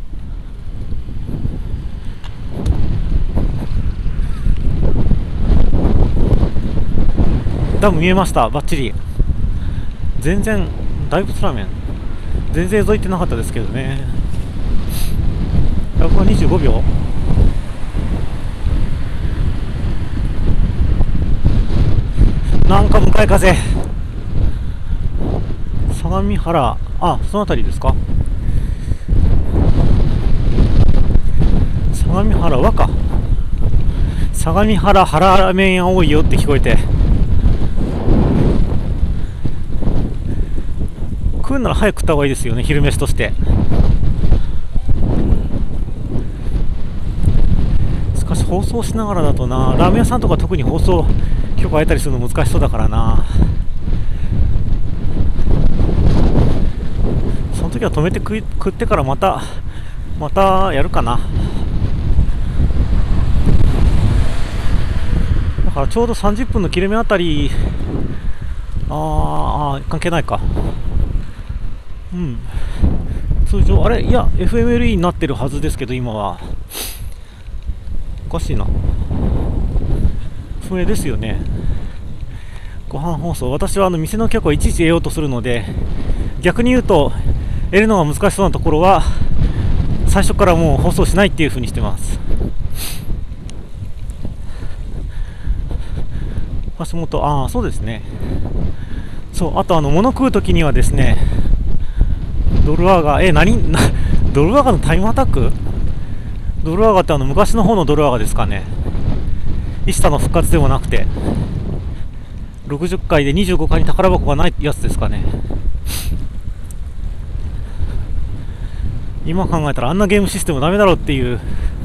ダム見えました。バッチリ。全然大仏ラーメン全然覗いてなかったですけどね。ひゃくにじゅうごびょう。 向かい風。相模原、あ、そのあたりですか。相模原和か。相模原原ラーメン屋多いよって聞こえて、食うなら早く食った方がいいですよね、昼飯として。しかし放送しながらだとな、ラーメン屋さんとか特に放送許可得たりするの難しそうだからな。その時は止めて食い食ってからまたまたやるかな。だからちょうどさんじゅっぷんの切れ目あたり、あーあー関係ないか。うん、通常あれ、いや エフエムエルイー になってるはずですけど、今はおかしいな。不明ですよね。ご飯放送、私はあの店の客をいちいち得ようとするので、逆に言うと得るのが難しそうなところは最初からもう放送しないっていう風にしてます。橋本、ああそうですね。そう、あとあの物食うときにはですね、ドルアーガー、え何なドルアーガーのタイムアタック、ドルアーガーってあの昔の方のドルアーガーですかね。イシタの復活でもなくて、ろくじゅっかいでにじゅうごかいに宝箱がないやつですかね。今考えたらあんなゲームシステムダメだろっていう。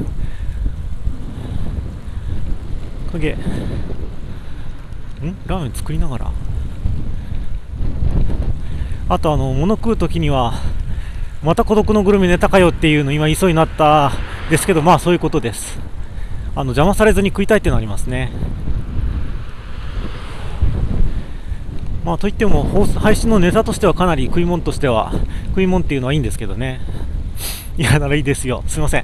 影んラーメン作りながら、あとあの物食う時にはまた孤独のグルメネタかよっていうの今言いそうになったですけど、まあそういうことです。あの邪魔されずに食いたいっていうのありますね。まあといっても配信のネタとしてはかなり食い物としては食い物っていうのはいいんですけどね。いやならいいですよ、すいません。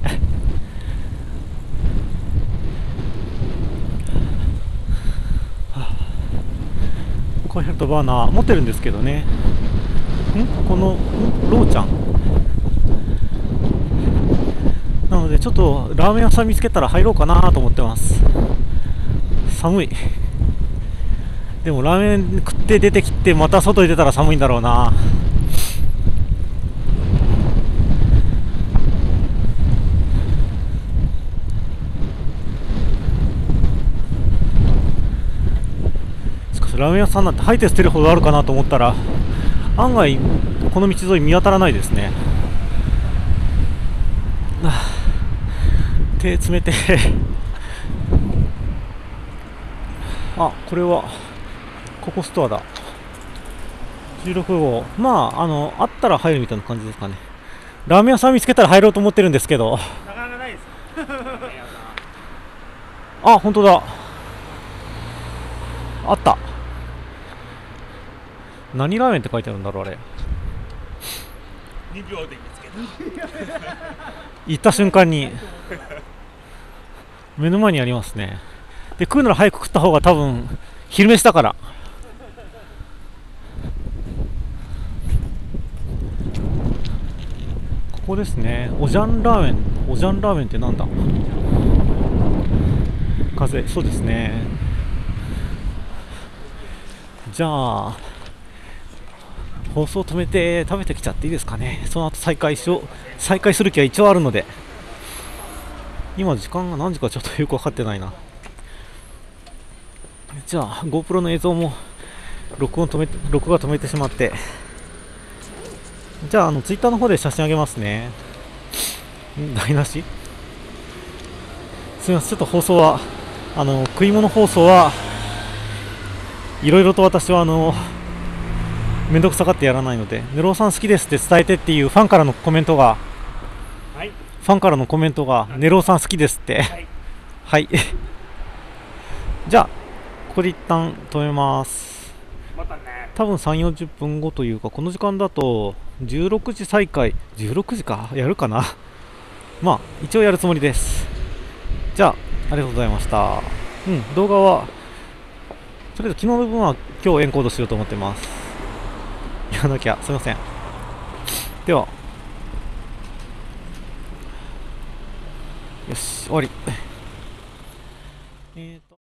コイヘルトバーナー持ってるんですけどね。んこのんローちゃんなので、ちょっとラーメン屋さん見つけたら入ろうかなと思ってます。寒い。でもラーメン食って出てきてまた外に出たら寒いんだろうな。しかしラーメン屋さんなんて吐いて捨てるほどあるかなと思ったら、案外この道沿い見当たらないですね。手詰めてあ、これはここストアだ。じゅうろくごう、まああのあったら入るみたいな感じですかね。ラーメン屋さん見つけたら入ろうと思ってるんですけど、 なかなかないですあ、本当だ、あった。何ラーメンって書いてあるんだろう、あれ。 にびょうで見つけた。 行った瞬間に目の前にありますね。で食うなら早く食った方が多分昼飯だから。ここですね。おじゃんラーメン、おじゃんラーメンってなんだ。風、そうですね。じゃあ放送止めて食べてきちゃっていいですかね。その後再開しよう。再開する気は一応あるので。今時間が何時かちょっとよく分かってないな。じゃあ GoPro の映像も録音止め録画止めてしまって、じゃああの Twitter の方で写真あげますね。ん台無し。すみません、ちょっと放送はあの食い物放送はいろいろと私はあのめんどくさがってやらないので、ネローさん好きですって伝えてっていうファンからのコメントが、 はい、 ファンからのコメントがネローさん好きですって、 はい、 はい、じゃあここで一旦止めます。 またね。 多分さんじゅうよんじゅっぷんごというか、この時間だとじゅうろくじ再開、じゅうろくじかやるかな。まあ一応やるつもりです。じゃあありがとうございました。うん、動画はとりあえず昨日の分は今日エンコードしようと思ってます。やらなきゃ、すいません。ではよし終わり。えーと